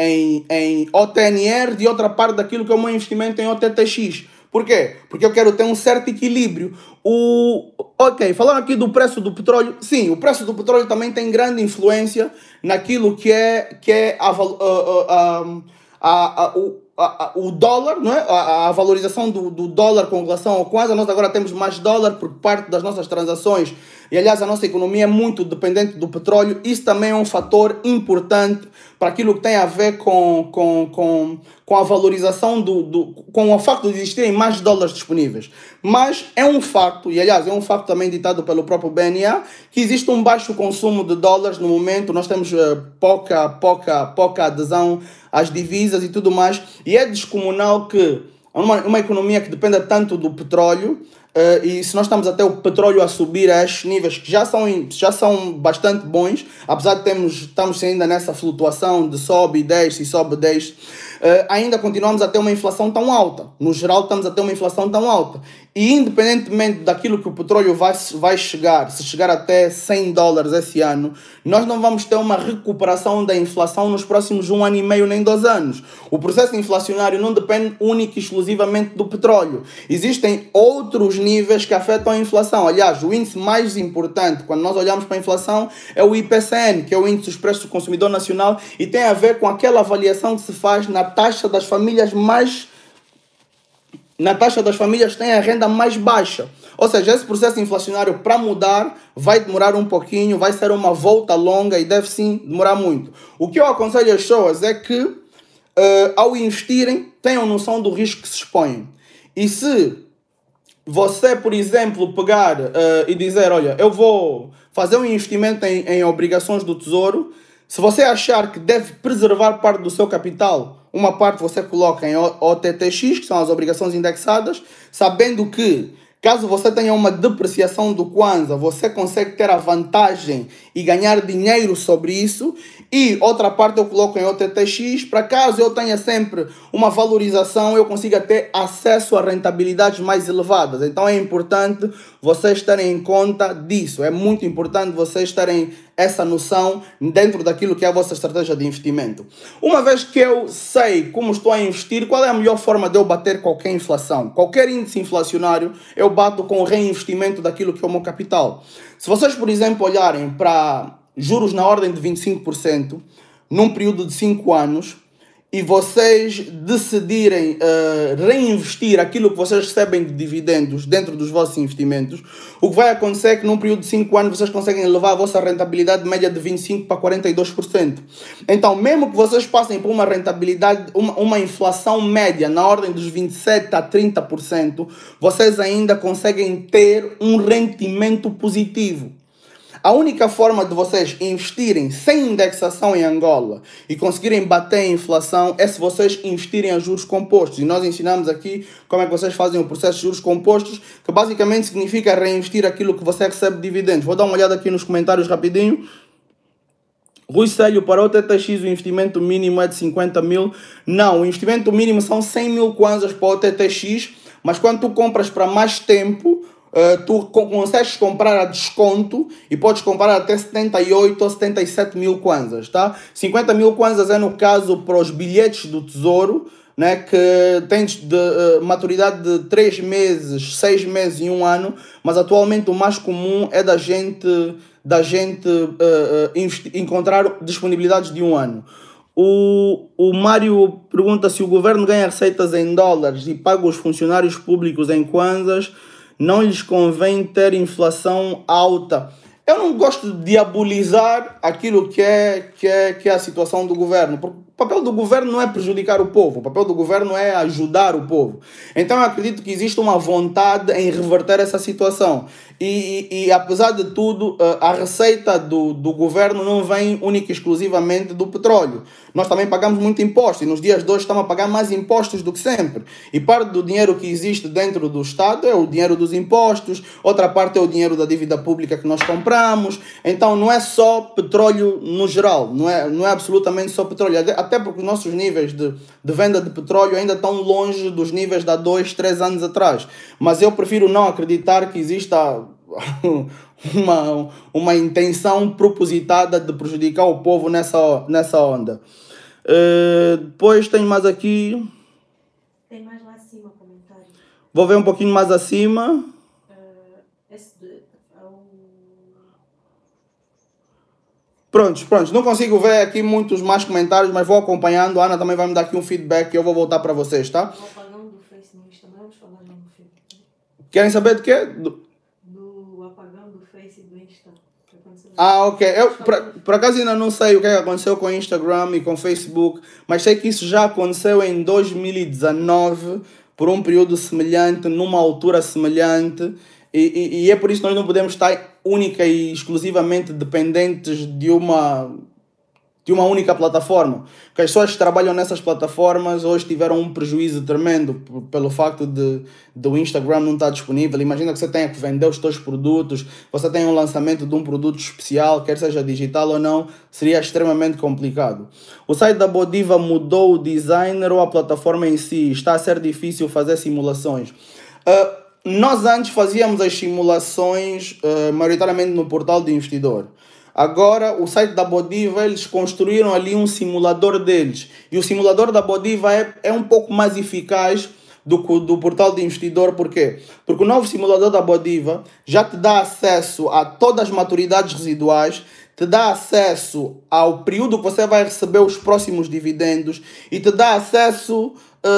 OTNR e outra parte daquilo que é o meu investimento em OTTX. Por quê? Porque eu quero ter um certo equilíbrio. Ok, falando aqui do preço do petróleo, sim, o preço do petróleo também tem grande influência naquilo que é o dólar, não é? A valorização do dólar com relação ao Kwanza. Nós agora temos mais dólar por parte das nossas transações e, aliás, a nossa economia é muito dependente do petróleo. Isso também é um fator importante para aquilo que tem a ver com a valorização com o facto de existirem mais dólares disponíveis. Mas é um facto, e aliás é um facto também ditado pelo próprio BNA, que existe um baixo consumo de dólares no momento. Nós temos pouca adesão às divisas e tudo mais, e é descomunal que uma economia que dependa tanto do petróleo, e se nós estamos até o petróleo a subir a estes níveis que já são bastante bons, apesar de estamos ainda nessa flutuação de sobe e desce, ainda continuamos a ter uma inflação tão alta. No geral, estamos a ter uma inflação tão alta. E independentemente daquilo que o petróleo vai chegar, se chegar até $100 esse ano, nós não vamos ter uma recuperação da inflação nos próximos 1 ano e meio nem 2 anos. O processo inflacionário não depende única e exclusivamente do petróleo. Existem outros níveis que afetam a inflação. Aliás, o índice mais importante, quando nós olhamos para a inflação, é o IPCN, que é o Índice dos Preços do Consumidor Nacional, e tem a ver com aquela avaliação que se faz na taxa das famílias que têm a renda mais baixa. Ou seja, esse processo inflacionário, para mudar, vai demorar um pouquinho, vai ser uma volta longa e deve sim demorar muito. O que eu aconselho às pessoas é que, ao investirem, tenham noção do risco que se expõem. E se você, por exemplo, pegar e dizer, olha, eu vou fazer um investimento em obrigações do Tesouro, se você achar que deve preservar parte do seu capital, uma parte você coloca em OTTX, que são as obrigações indexadas, sabendo que, caso você tenha uma depreciação do Kwanza, você consegue ter a vantagem e ganhar dinheiro sobre isso. E outra parte eu coloco em OTTX, para caso eu tenha sempre uma valorização, eu consiga ter acesso a rentabilidades mais elevadas. Então é importante vocês terem em conta disso. É muito importante vocês terem essa noção dentro daquilo que é a vossa estratégia de investimento. Uma vez que eu sei como estou a investir, qual é a melhor forma de eu bater qualquer inflação? Qualquer índice inflacionário, eu bato com o reinvestimento daquilo que é o meu capital. Se vocês, por exemplo, olharem para juros na ordem de 25%, num período de 5 anos, e vocês decidirem reinvestir aquilo que vocês recebem de dividendos dentro dos vossos investimentos, o que vai acontecer é que num período de 5 anos vocês conseguem elevar a vossa rentabilidade média de 25% para 42%. Então, mesmo que vocês passem por uma rentabilidade, uma inflação média na ordem dos 27% a 30%, vocês ainda conseguem ter um rendimento positivo. A única forma de vocês investirem sem indexação em Angola e conseguirem bater a inflação é se vocês investirem a juros compostos. E nós ensinamos aqui como é que vocês fazem o processo de juros compostos, que basicamente significa reinvestir aquilo que você recebe de dividendos. Vou dar uma olhada aqui nos comentários rapidinho. Rui Célio, para o TTX o investimento mínimo é de 50 mil. Não, o investimento mínimo são 100 mil kwanzas para o TTX, mas quando tu compras para mais tempo, tu consegues comprar a desconto e podes comprar até 78 ou 77 mil kwanzas, tá? 50 mil kwanzas é no caso para os bilhetes do Tesouro, né, que tens de maturidade de 3 meses, 6 meses e 1 ano, mas atualmente o mais comum é da gente encontrar disponibilidades de 1 ano. O Mário pergunta se o governo ganha receitas em dólares e paga os funcionários públicos em kwanzas, não lhes convém ter inflação alta. Eu não gosto de diabolizar aquilo que é a situação do governo. Porque o papel do governo não é prejudicar o povo. O papel do governo é ajudar o povo. Então eu acredito que existe uma vontade em reverter essa situação. E apesar de tudo, a receita do governo não vem única e exclusivamente do petróleo. Nós também pagamos muito imposto e nos dias de hoje estamos a pagar mais impostos do que sempre. E parte do dinheiro que existe dentro do Estado é o dinheiro dos impostos, outra parte é o dinheiro da dívida pública que nós compramos. Então não é só petróleo no geral, não é absolutamente só petróleo. Até porque os nossos níveis de venda de petróleo ainda estão longe dos níveis de há 2, 3 anos atrás. Mas eu prefiro não acreditar que exista uma intenção propositada de prejudicar o povo nessa onda. Depois tem mais aqui. Tem mais lá acima comentário. Vou ver um pouquinho mais acima. Prontos. Não consigo ver aqui muitos mais comentários, mas vou acompanhando. A Ana também vai me dar aqui um feedback e eu vou voltar para vocês, tá? O apagão do Face no Insta, mas vamos falar no feed. Querem saber do quê? Do apagão do Face e do Insta. Ok. Eu, por acaso, ainda não sei o que aconteceu com o Instagram e com o Facebook, mas sei que isso já aconteceu em 2019, por um período semelhante, numa altura semelhante, e é por isso que nós não podemos estar única e exclusivamente dependentes de uma de uma única plataforma. Porque as pessoas que trabalham nessas plataformas hoje tiveram um prejuízo tremendo pelo facto do Instagram não estar disponível. Imagina que você tenha que vender os seus produtos, você tem um lançamento de um produto especial, quer seja digital ou não, seria extremamente complicado. O site da Bodiva mudou o designer ou a plataforma em si? Está a ser difícil fazer simulações. Nós antes fazíamos as simulações maioritariamente no portal de investidor. Agora, o site da Bodiva, eles construíram ali um simulador deles. E o simulador da Bodiva é um pouco mais eficaz do portal de investidor. Por quê? Porque o novo simulador da Bodiva já te dá acesso a todas as maturidades residuais, te dá acesso ao período que você vai receber os próximos dividendos e te dá acesso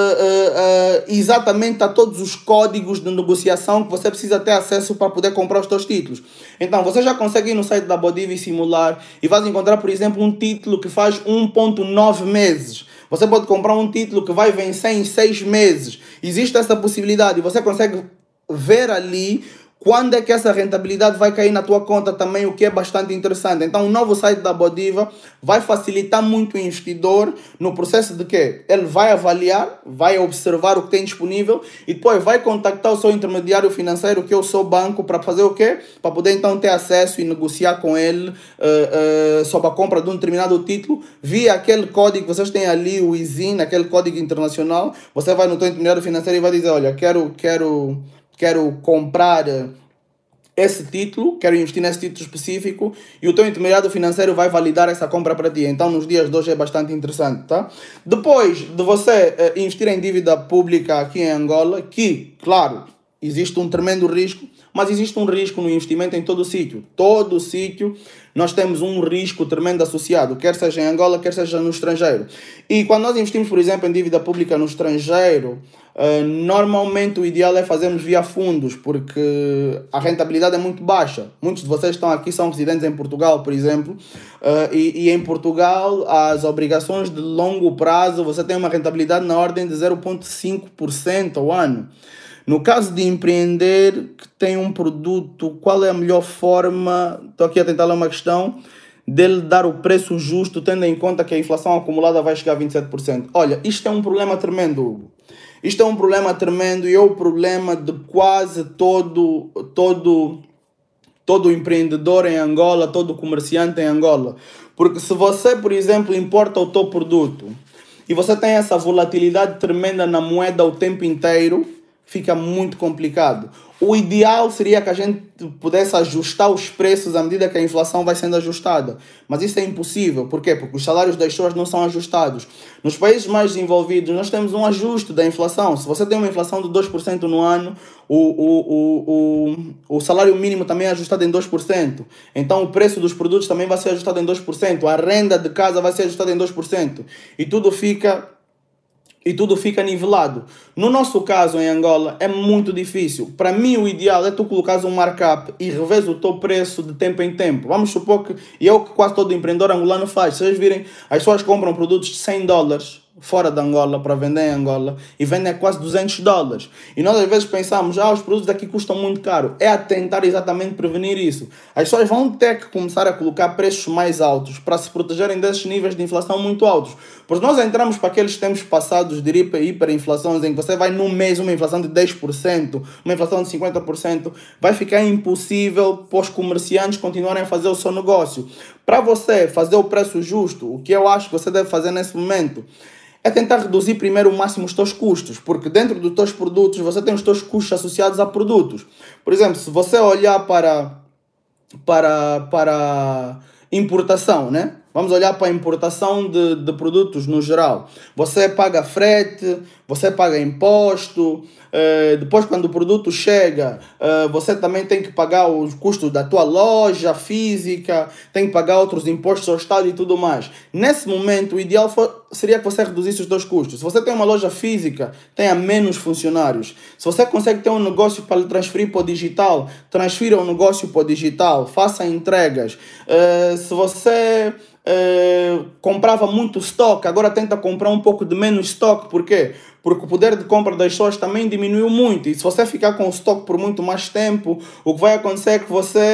exatamente a todos os códigos de negociação que você precisa ter acesso para poder comprar os seus títulos. Então, você já consegue ir no site da Bodiva e simular e vai encontrar, por exemplo, um título que faz 1,9 meses. Você pode comprar um título que vai vencer em 6 meses. Existe essa possibilidade. Você consegue ver ali quando é que essa rentabilidade vai cair na tua conta também, o que é bastante interessante. Então, o novo site da Bodiva vai facilitar muito o investidor no processo de que ele vai avaliar, vai observar o que tem disponível e depois vai contactar o seu intermediário financeiro, que é o seu banco, para fazer o quê? Para poder então ter acesso e negociar com ele sobre a compra de um determinado título via aquele código que vocês têm ali, o ISIN, aquele código internacional. Você vai no seu intermediário financeiro e vai dizer, olha, quero comprar esse título, quero investir nesse título específico e o teu intermediário financeiro vai validar essa compra para ti. Então, nos dias de hoje é bastante interessante, tá? Depois de você investir em dívida pública aqui em Angola, que, claro, existe um tremendo risco, mas existe um risco no investimento em todo o sítio. Todo o sítio nós temos um risco tremendo associado, quer seja em Angola, quer seja no estrangeiro. E quando nós investimos, por exemplo, em dívida pública no estrangeiro, normalmente o ideal é fazermos via fundos, porque a rentabilidade é muito baixa. Muitos de vocês estão aqui, são residentes em Portugal, por exemplo, e em Portugal as obrigações de longo prazo, você tem uma rentabilidade na ordem de 0,5% ao ano. No caso de empreender, que tem um produto, qual é a melhor forma? Estou aqui a tentar ler uma questão dele dar o preço justo, tendo em conta que a inflação acumulada vai chegar a 27%. Olha, isto é um problema tremendo, Hugo. Isto é um problema tremendo e é o problema de quase todo empreendedor em Angola, todo comerciante em Angola. Porque se você, por exemplo, importa o teu produto e você tem essa volatilidade tremenda na moeda o tempo inteiro, fica muito complicado. O ideal seria que a gente pudesse ajustar os preços à medida que a inflação vai sendo ajustada. Mas isso é impossível. Por quê? Porque os salários das pessoas não são ajustados. Nos países mais desenvolvidos, nós temos um ajuste da inflação. Se você tem uma inflação de 2% no ano, o salário mínimo também é ajustado em 2%. Então, o preço dos produtos também vai ser ajustado em 2%. A renda de casa vai ser ajustada em 2%. E tudo fica nivelado. No nosso caso, em Angola, é muito difícil. Para mim, o ideal é tu colocares um markup e reveres o teu preço de tempo em tempo. Vamos supor que, e é o que quase todo empreendedor angolano faz. Se vocês virem, as pessoas compram produtos de $100 fora de Angola para vender em Angola e vendem a quase $200. E nós às vezes pensamos, os produtos daqui custam muito caro. É a tentar exatamente prevenir isso. As pessoas vão ter que começar a colocar preços mais altos para se protegerem desses níveis de inflação muito altos. Porque nós entramos para aqueles tempos passados de hiperinflações em que você vai num mês uma inflação de 10%, uma inflação de 50%, vai ficar impossível para os comerciantes continuarem a fazer o seu negócio. Para você fazer o preço justo, o que eu acho que você deve fazer nesse momento é tentar reduzir primeiro o máximo os teus custos, porque dentro dos teus produtos você tem os teus custos associados a produtos. Por exemplo, se você olhar para importação, né? Vamos olhar para a importação de produtos no geral. Você paga frete, você paga imposto, depois quando o produto chega, você também tem que pagar os custos da tua loja física, tem que pagar outros impostos ao Estado e tudo mais. Nesse momento, o ideal seria que você reduzisse os seus custos. Se você tem uma loja física, tenha menos funcionários. Se você consegue ter um negócio para transferir para o digital, transfira o negócio para o digital, faça entregas. Se você comprava muito estoque, agora tenta comprar um pouco de menos estoque. Por quê? Porque o poder de compra das pessoas também diminuiu muito. E se você ficar com o estoque por muito mais tempo, o que vai acontecer é que você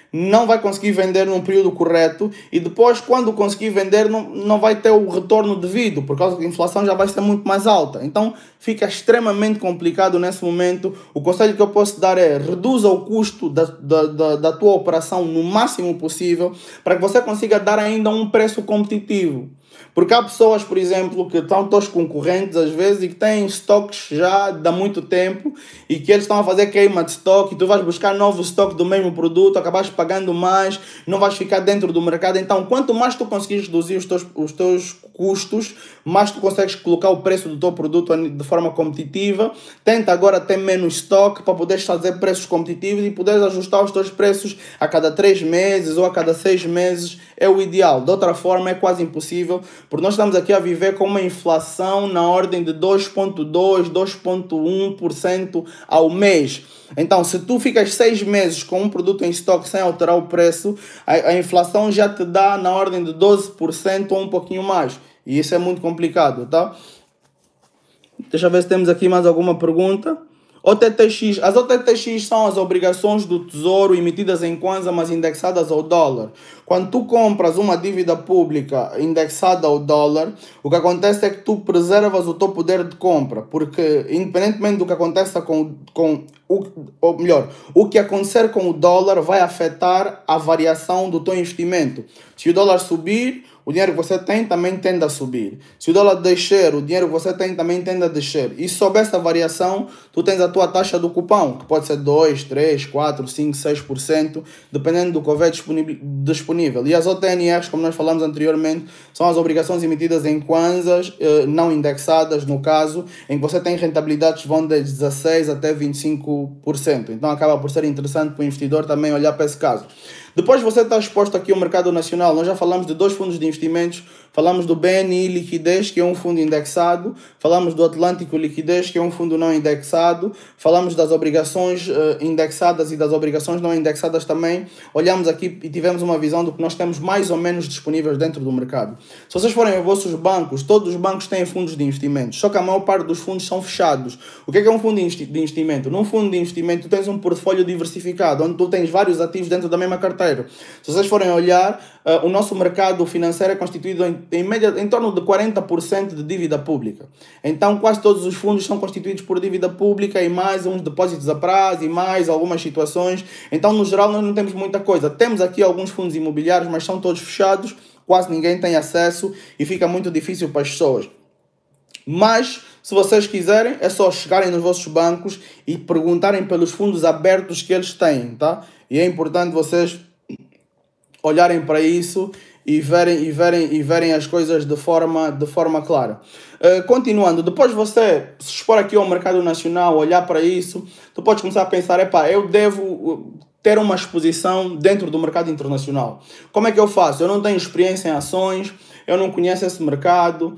não vai conseguir vender num período correto e depois, quando conseguir vender, não vai ter o retorno devido, por causa que a inflação já vai ser muito mais alta. Então, fica extremamente complicado nesse momento. O conselho que eu posso dar é reduza o custo da tua operação no máximo possível para que você consiga dar ainda um preço competitivo. Porque há pessoas, por exemplo, que estão teus concorrentes às vezes e que têm estoques já de há muito tempo e que eles estão a fazer queima de estoque e tu vais buscar novo estoque do mesmo produto, acabas pagando mais, não vais ficar dentro do mercado. Então, quanto mais tu conseguires reduzir os teus custos, mais tu consegues colocar o preço do teu produto de forma competitiva. Tenta agora ter menos estoque para poderes fazer preços competitivos e poderes ajustar os teus preços a cada 3 meses ou a cada 6 meses. É o ideal. De outra forma, é quase impossível, porque nós estamos aqui a viver com uma inflação na ordem de 2,2%, 2,1% ao mês. Então, se tu ficas 6 meses com um produto em estoque sem alterar o preço, a inflação já te dá na ordem de 12% ou um pouquinho mais. E isso é muito complicado, tá? Deixa eu ver se temos aqui mais alguma pergunta. OTTX. As OTTX são as obrigações do Tesouro emitidas em Kwanza, mas indexadas ao dólar. Quando tu compras uma dívida pública indexada ao dólar, o que acontece é que tu preservas o teu poder de compra, porque independentemente do que aconteça o que acontecer com o dólar vai afetar a variação do teu investimento. Se o dólar subir, o dinheiro que você tem também tende a subir. Se o dólar descer, o dinheiro que você tem também tende a descer. E sob essa variação, tu tens a tua taxa do cupom, que pode ser 2, 3, 4, 5, 6%, dependendo do que houver disponível. E as OTNRs, como nós falamos anteriormente, são as obrigações emitidas em kwanzas, não indexadas, no caso, em que você tem rentabilidades que vão de 16% até 25%. Então acaba por ser interessante para o investidor também olhar para esse caso. Depois você está exposto aqui ao mercado nacional. Nós já falamos de 2 fundos de investimentos. Falamos do BNI Liquidez, que é um fundo indexado. Falamos do Atlântico Liquidez, que é um fundo não indexado. Falamos das obrigações indexadas e das obrigações não indexadas também. Olhamos aqui e tivemos uma visão do que nós temos mais ou menos disponíveis dentro do mercado. Se vocês forem aos vossos bancos, todos os bancos têm fundos de investimentos. Só que a maior parte dos fundos são fechados. O que é um fundo de investimento? Num fundo de investimento, tu tens um portfólio diversificado, onde tu tens vários ativos dentro da mesma carteira. Se vocês forem olhar, o nosso mercado financeiro é constituído em média em torno de 40% de dívida pública. Então quase todos os fundos são constituídos por dívida pública e mais uns depósitos a prazo e mais algumas situações. Então no geral nós não temos muita coisa. Temos aqui alguns fundos imobiliários, mas são todos fechados, quase ninguém tem acesso e fica muito difícil para as pessoas. Mas, se vocês quiserem, é só chegarem nos vossos bancos e perguntarem pelos fundos abertos que eles têm, tá? E é importante vocês olharem para isso e verem as coisas de forma clara. Continuando, depois você se expor aqui ao mercado nacional, olhar para isso, tu podes começar a pensar, eu devo ter uma exposição dentro do mercado internacional. Como é que eu faço? Eu não tenho experiência em ações, eu não conheço esse mercado,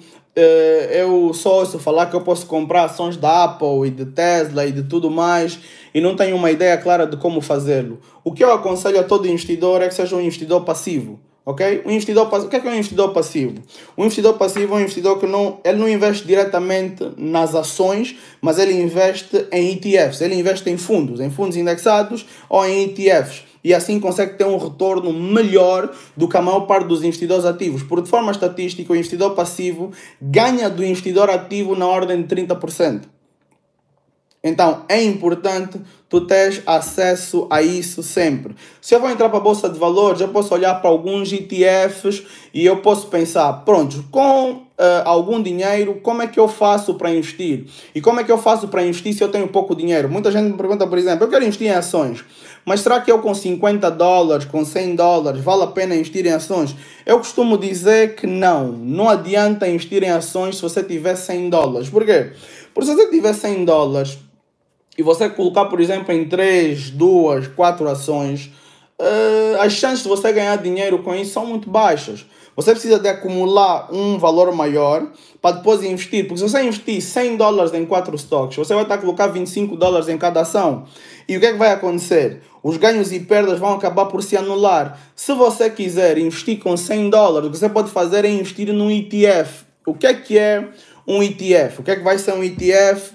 eu só ouço falar que eu posso comprar ações da Apple e de Tesla e de tudo mais e não tenho uma ideia clara de como fazê-lo. O que eu aconselho a todo investidor é que seja um investidor passivo. Okay? O que é um investidor passivo? Um investidor passivo é um investidor que ele não investe diretamente nas ações, mas ele investe em ETFs, ele investe em fundos indexados ou em ETFs. E assim consegue ter um retorno melhor do que a maior parte dos investidores ativos. Por de forma estatística, o investidor passivo ganha do investidor ativo na ordem de 30%. Então, é importante tu teres acesso a isso sempre. Se eu vou entrar para a Bolsa de Valores, eu posso olhar para alguns ETFs e eu posso pensar, pronto, com algum dinheiro, como é que eu faço para investir? E como é que eu faço para investir se eu tenho pouco dinheiro? Muita gente me pergunta, por exemplo, eu quero investir em ações, mas será que eu com $50, com $100, vale a pena investir em ações? Eu costumo dizer que não adianta investir em ações se você tiver $100. Por quê? Porque se você tiver $100 e você colocar, por exemplo, em 3, 2, 4 ações, as chances de você ganhar dinheiro com isso são muito baixas. Você precisa de acumular um valor maior para depois investir. Porque se você investir $100 em 4 stocks, você vai estar a colocar $25 em cada ação. E o que é que vai acontecer? Os ganhos e perdas vão acabar por se anular. Se você quiser investir com $100, o que você pode fazer é investir num ETF. O que é um ETF? O que é que vai ser um ETF?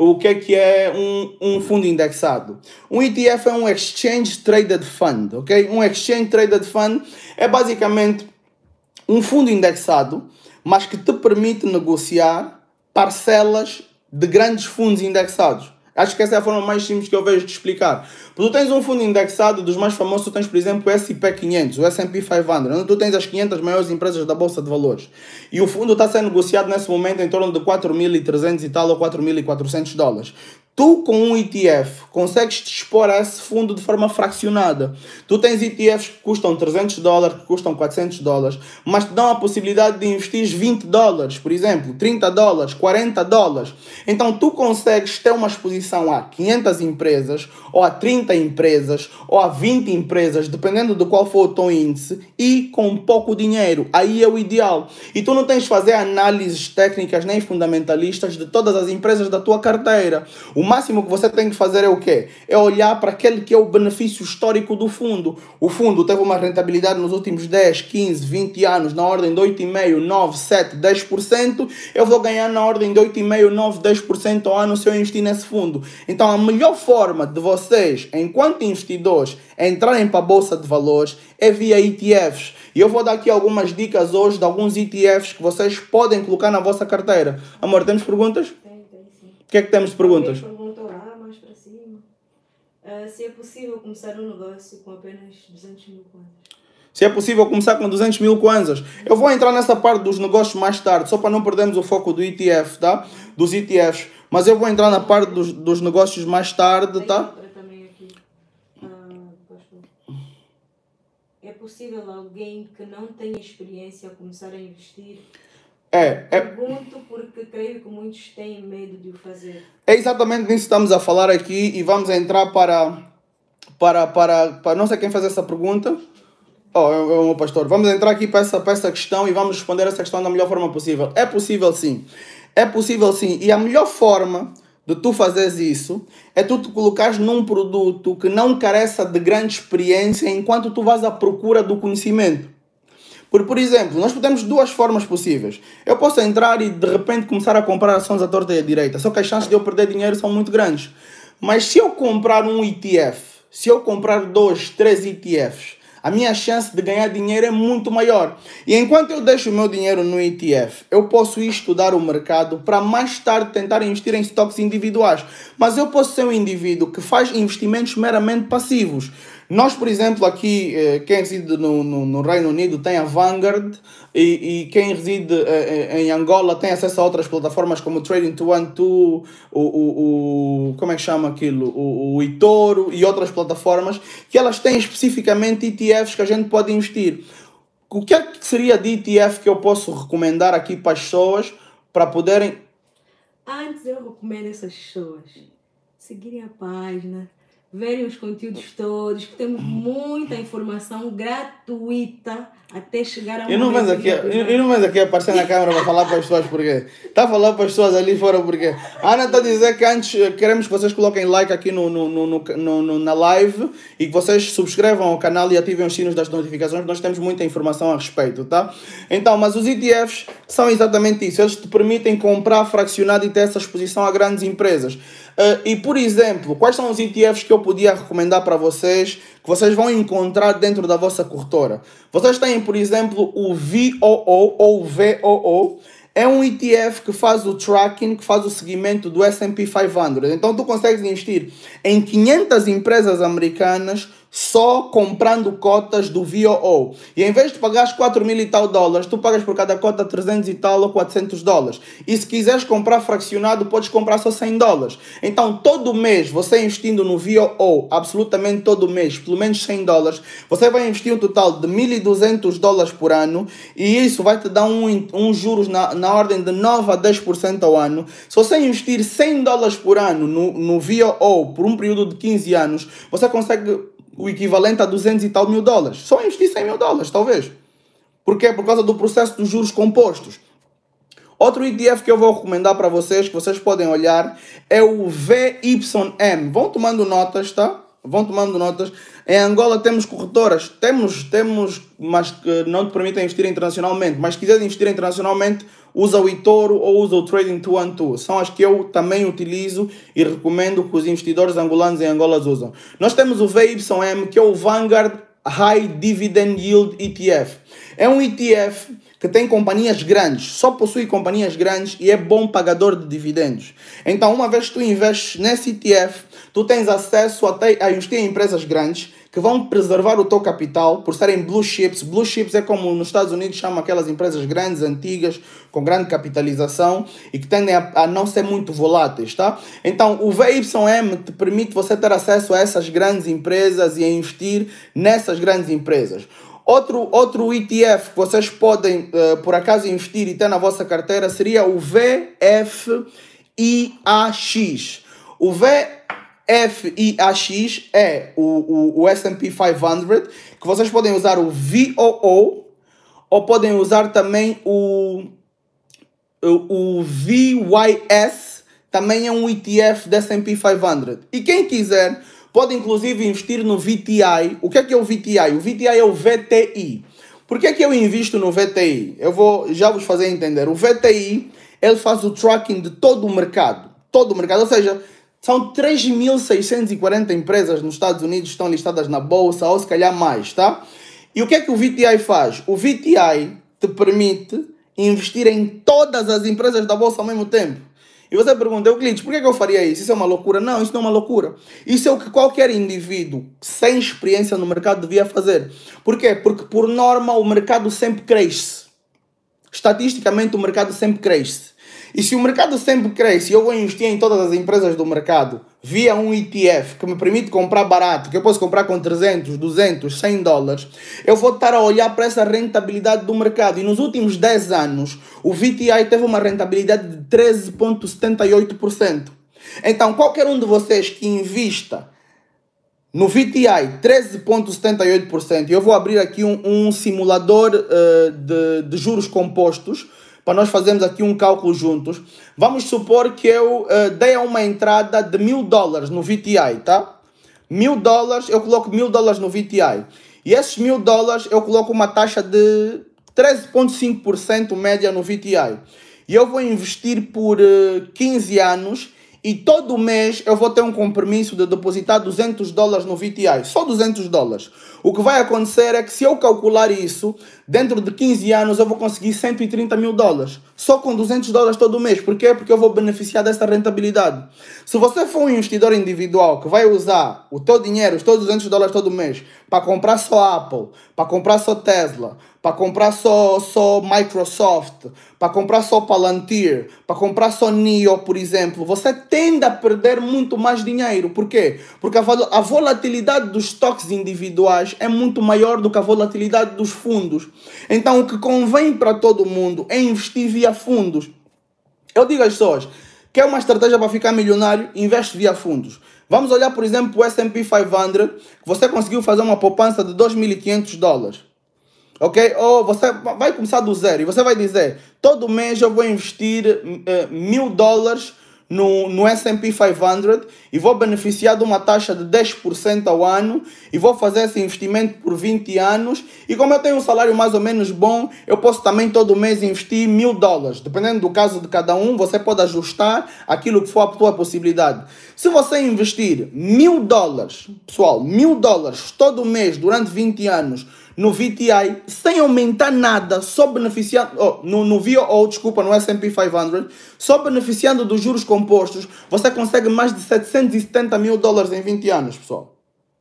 o que é um fundo indexado? Um ETF é um Exchange Traded Fund, ok? Um Exchange Traded Fund é basicamente um fundo indexado, mas que te permite negociar parcelas de grandes fundos indexados. Acho que essa é a forma mais simples que eu vejo de explicar. Tu tens um fundo indexado, dos mais famosos, tu tens, por exemplo, o S&P 500, o S&P 500, onde tu tens as 500 maiores empresas da Bolsa de Valores. E o fundo está sendo negociado nesse momento em torno de 4.300 e tal ou 4.400 dólares. Tu, com um ETF, consegues te expor a esse fundo de forma fracionada. Tu tens ETFs que custam 300 dólares, que custam 400 dólares, mas te dão a possibilidade de investir 20 dólares, por exemplo, 30 dólares, 40 dólares. Então, tu consegues ter uma exposição a 500 empresas, ou a 30 empresas, ou a 20 empresas, dependendo de qual for o teu índice, e com pouco dinheiro. Aí é o ideal. E tu não tens de fazer análises técnicas nem fundamentalistas de todas as empresas da tua carteira. O máximo que você tem que fazer é o quê? É olhar para aquele que é o benefício histórico do fundo. O fundo teve uma rentabilidade nos últimos 10, 15, 20 anos na ordem de 8,5%, 9%, 7%, 10%. Eu vou ganhar na ordem de 8,5%, 9%, 10% ao ano se eu investir nesse fundo. Então a melhor forma de vocês, enquanto investidores, entrarem para a Bolsa de Valores é via ETFs. E eu vou dar aqui algumas dicas hoje de alguns ETFs que vocês podem colocar na vossa carteira. Amor, temos perguntas? O que é que temos de perguntas? Perguntou lá mais para cima se é possível começar um negócio com apenas 200 mil kwanzas. Se é possível começar com 200 mil kwanzas. Eu vou entrar nessa parte dos negócios mais tarde, só para não perdermos o foco do ETF, tá? Dos ETFs. Mas eu vou entrar na parte dos negócios mais tarde, tá? Também aqui. É possível alguém que não tenha experiência começar a investir? Pergunto porque creio que muitos têm medo de o fazer. É exatamente nisso que estamos a falar aqui e vamos entrar para não sei quem faz essa pergunta. É o meu pastor. Vamos entrar aqui para essa questão e vamos responder essa questão da melhor forma possível. É possível sim. É possível sim. E a melhor forma de tu fazeres isso é tu te colocares num produto que não careça de grande experiência enquanto tu vais à procura do conhecimento. Por exemplo, nós temos duas formas possíveis. Eu posso entrar e de repente começar a comprar ações à torta e à direita, só que as chances de eu perder dinheiro são muito grandes. Mas se eu comprar um ETF, se eu comprar 2, 3 ETFs, a minha chance de ganhar dinheiro é muito maior. E enquanto eu deixo o meu dinheiro no ETF, eu posso ir estudar o mercado para mais tarde tentar investir em stocks individuais. Mas eu posso ser um indivíduo que faz investimentos meramente passivos. Nós, por exemplo, aqui, quem reside no Reino Unido tem a Vanguard e quem reside em Angola tem acesso a outras plataformas como o Trading 212, como é que chama aquilo? O eToro e outras plataformas que elas têm especificamente ETFs que a gente pode investir. O que é que seria de ETF que eu posso recomendar aqui para as pessoas para poderem... Antes eu recomendo essas pessoas seguirem a página, verem os conteúdos todos, que temos muita informação gratuita até chegar a uma... Eu não venho aqui aparecer na câmera para falar para as pessoas porquê. Está a falar para as pessoas ali fora porquê. A Ana está a dizer que antes queremos que vocês coloquem like aqui na live e que vocês subscrevam ao canal e ativem os sinos das notificações, nós temos muita informação a respeito, tá? Então, mas os ETFs são exatamente isso. Eles te permitem comprar fracionado e ter essa exposição a grandes empresas. E, por exemplo, quais são os ETFs que eu podia recomendar para vocês, que vocês vão encontrar dentro da vossa corretora? Vocês têm, por exemplo, o VOO ou VOO. É um ETF que faz o tracking, que faz o seguimento do S&P 500. Então, tu consegues investir em 500 empresas americanas só comprando cotas do VOO. E em vez de pagares 4 mil e tal dólares, tu pagas por cada cota 300 e tal ou 400 dólares. E se quiseres comprar fracionado, podes comprar só 100 dólares. Então, todo mês, você investindo no VOO, absolutamente todo mês, pelo menos 100 dólares, você vai investir um total de 1.200 dólares por ano e isso vai te dar um juros na ordem de 9 a 10% ao ano. Se você investir 100 dólares por ano no VOO por um período de 15 anos, você consegue o equivalente a 200 e tal mil dólares. Só investir 100 mil dólares, talvez. Por quê? Por causa do processo dos juros compostos. Outro ETF que eu vou recomendar para vocês, que vocês podem olhar, é o VYM. Vão tomando notas, tá? vão tomando notas. Em Angola temos corretoras, temos, mas que não te permitem investir internacionalmente. Mas se quiseres investir internacionalmente, usa o eToro ou usa o Trading 212. São as que eu também utilizo e recomendo que os investidores angolanos em Angola usam. Nós temos o VYM, que é o Vanguard High Dividend Yield ETF. É um ETF que tem companhias grandes, só possui companhias grandes e é bom pagador de dividendos. Então, uma vez que tu investes nesse ETF, tu tens acesso a investir em empresas grandes que vão preservar o teu capital por serem blue chips. Blue chips é como nos Estados Unidos chamam aquelas empresas grandes, antigas, com grande capitalização e que tendem a não ser muito voláteis, tá? Então, o VYM te permite você ter acesso a essas grandes empresas e a investir nessas grandes empresas. Outro ETF que vocês podem, por acaso, investir e ter na vossa carteira seria o VFIAX. O VFIAX é o S&P 500, que vocês podem usar o VOO ou podem usar também o VYS, também é um ETF do S&P 500. E quem quiser pode inclusive investir no VTI. O que é o VTI? O VTI é o VTI. Por que é que eu invisto no VTI? Eu vou já vos fazer entender. O VTI, ele faz o tracking de todo o mercado. Todo o mercado, ou seja, são 3.640 empresas nos Estados Unidos que estão listadas na bolsa, ou se calhar mais, tá? E o que é que o VTI faz? O VTI te permite investir em todas as empresas da bolsa ao mesmo tempo. E você pergunta, Euclides, por que eu faria isso? Isso é uma loucura? Não, isso não é uma loucura. Isso é o que qualquer indivíduo sem experiência no mercado devia fazer. Por quê? Porque, por norma, o mercado sempre cresce. Estatisticamente, o mercado sempre cresce. E se o mercado sempre cresce e eu vou investir em todas as empresas do mercado via um ETF que me permite comprar barato, que eu posso comprar com 300, 200, 100 dólares, eu vou estar a olhar para essa rentabilidade do mercado. E nos últimos 10 anos, o VTI teve uma rentabilidade de 13,78%. Então, qualquer um de vocês que invista no VTI 13,78%, eu vou abrir aqui um simulador de juros compostos, para nós fazermos aqui um cálculo juntos. Vamos supor que eu dei uma entrada de $1.000 no VTI, tá? $1.000, eu coloco $1.000 no VTI. E esses $1.000 eu coloco uma taxa de 13,5% média no VTI. E eu vou investir por 15 anos e todo mês eu vou ter um compromisso de depositar $200 no VTI. Só $200. O que vai acontecer é que se eu calcular isso, dentro de 15 anos eu vou conseguir $130 mil. Só com $200 todo mês. Por quê? Porque eu vou beneficiar dessa rentabilidade. Se você for um investidor individual que vai usar o teu dinheiro, os teus $200 todo mês, para comprar só Apple, para comprar só Tesla, para comprar só Microsoft, para comprar só Palantir, para comprar só NIO, por exemplo, você tende a perder muito mais dinheiro. Por quê? Porque a volatilidade dos estoques individuais é muito maior do que a volatilidade dos fundos. Então, o que convém para todo mundo é investir via fundos. Eu digo às pessoas, quer uma estratégia para ficar milionário? Investe via fundos. Vamos olhar, por exemplo, o S&P 500, que você conseguiu fazer uma poupança de $2.500. Ok? Ou você vai começar do zero e você vai dizer, todo mês eu vou investir $1.000 no S&P 500 e vou beneficiar de uma taxa de 10% ao ano e vou fazer esse investimento por 20 anos e como eu tenho um salário mais ou menos bom, eu posso também todo mês investir $1.000. Dependendo do caso de cada um, você pode ajustar aquilo que for a tua possibilidade. Se você investir $1.000, pessoal, $1.000 todo mês durante 20 anos no VTI, sem aumentar nada, só beneficiando, no VOO, desculpa, no S&P 500, só beneficiando dos juros compostos, você consegue mais de $770 mil em 20 anos, pessoal.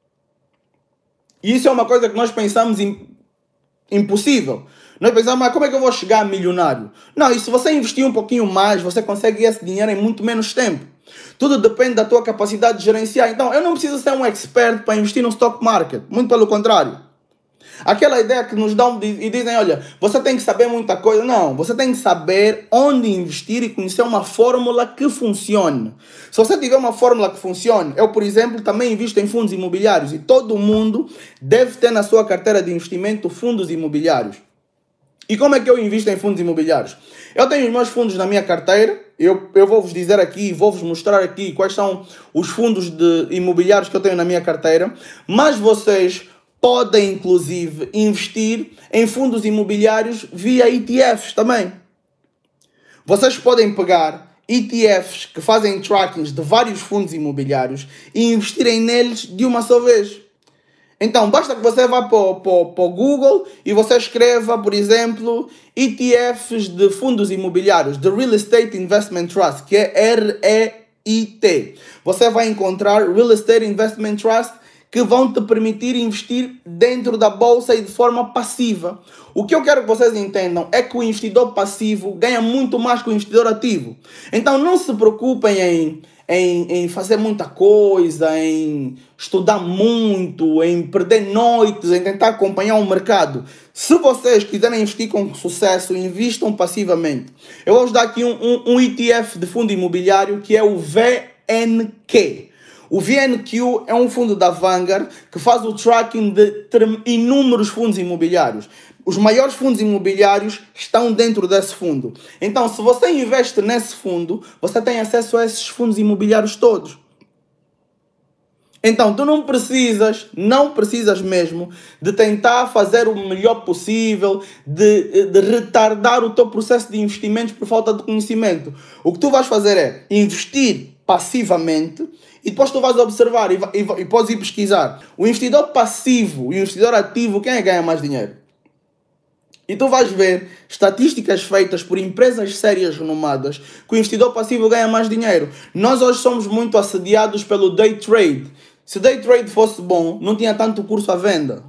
E isso é uma coisa que nós pensamos impossível. Nós pensamos, mas como é que eu vou chegar a milionário? Não, e se você investir um pouquinho mais, você consegue esse dinheiro em muito menos tempo. Tudo depende da tua capacidade de gerenciar. Então, eu não preciso ser um expert para investir no stock market. Muito pelo contrário. Aquela ideia que nos dão e dizem, olha, você tem que saber muita coisa. Não, você tem que saber onde investir e conhecer uma fórmula que funcione. Se você tiver uma fórmula que funcione, eu, por exemplo, também invisto em fundos imobiliários e todo mundo deve ter na sua carteira de investimento fundos imobiliários. E como é que eu invisto em fundos imobiliários? Eu tenho os meus fundos na minha carteira, eu vou-vos dizer aqui, vou-vos mostrar aqui quais são os fundos imobiliários que eu tenho na minha carteira, mas vocês podem, inclusive, investir em fundos imobiliários via ETFs também. Vocês podem pegar ETFs que fazem trackings de vários fundos imobiliários e investirem neles de uma só vez. Então, basta que você vá para o Google e você escreva, por exemplo, ETFs de fundos imobiliários, de Real Estate Investment Trust, que é REIT. Você vai encontrar Real Estate Investment Trust que vão te permitir investir dentro da bolsa e de forma passiva. O que eu quero que vocês entendam é que o investidor passivo ganha muito mais que o investidor ativo. Então, não se preocupem em fazer muita coisa, em estudar muito, em perder noites, em tentar acompanhar o mercado. Se vocês quiserem investir com sucesso, invistam passivamente. Eu vou vos dar aqui um ETF de fundo imobiliário que é o VNQ. O VNQ é um fundo da Vanguard que faz o tracking de inúmeros fundos imobiliários. Os maiores fundos imobiliários estão dentro desse fundo. Então, se você investe nesse fundo, você tem acesso a esses fundos imobiliários todos. Então, tu não precisas mesmo de tentar fazer o melhor possível, de retardar o teu processo de investimentos por falta de conhecimento. O que tu vais fazer é investir passivamente e depois tu vais observar e podes ir pesquisar. O investidor passivo e o investidor ativo, quem é que ganha mais dinheiro? E tu vais ver estatísticas feitas por empresas sérias renomadas que o investidor passivo ganha mais dinheiro. Nós hoje somos muito assediados pelo day trade. Se o day trade fosse bom, não tinha tanto curso à venda.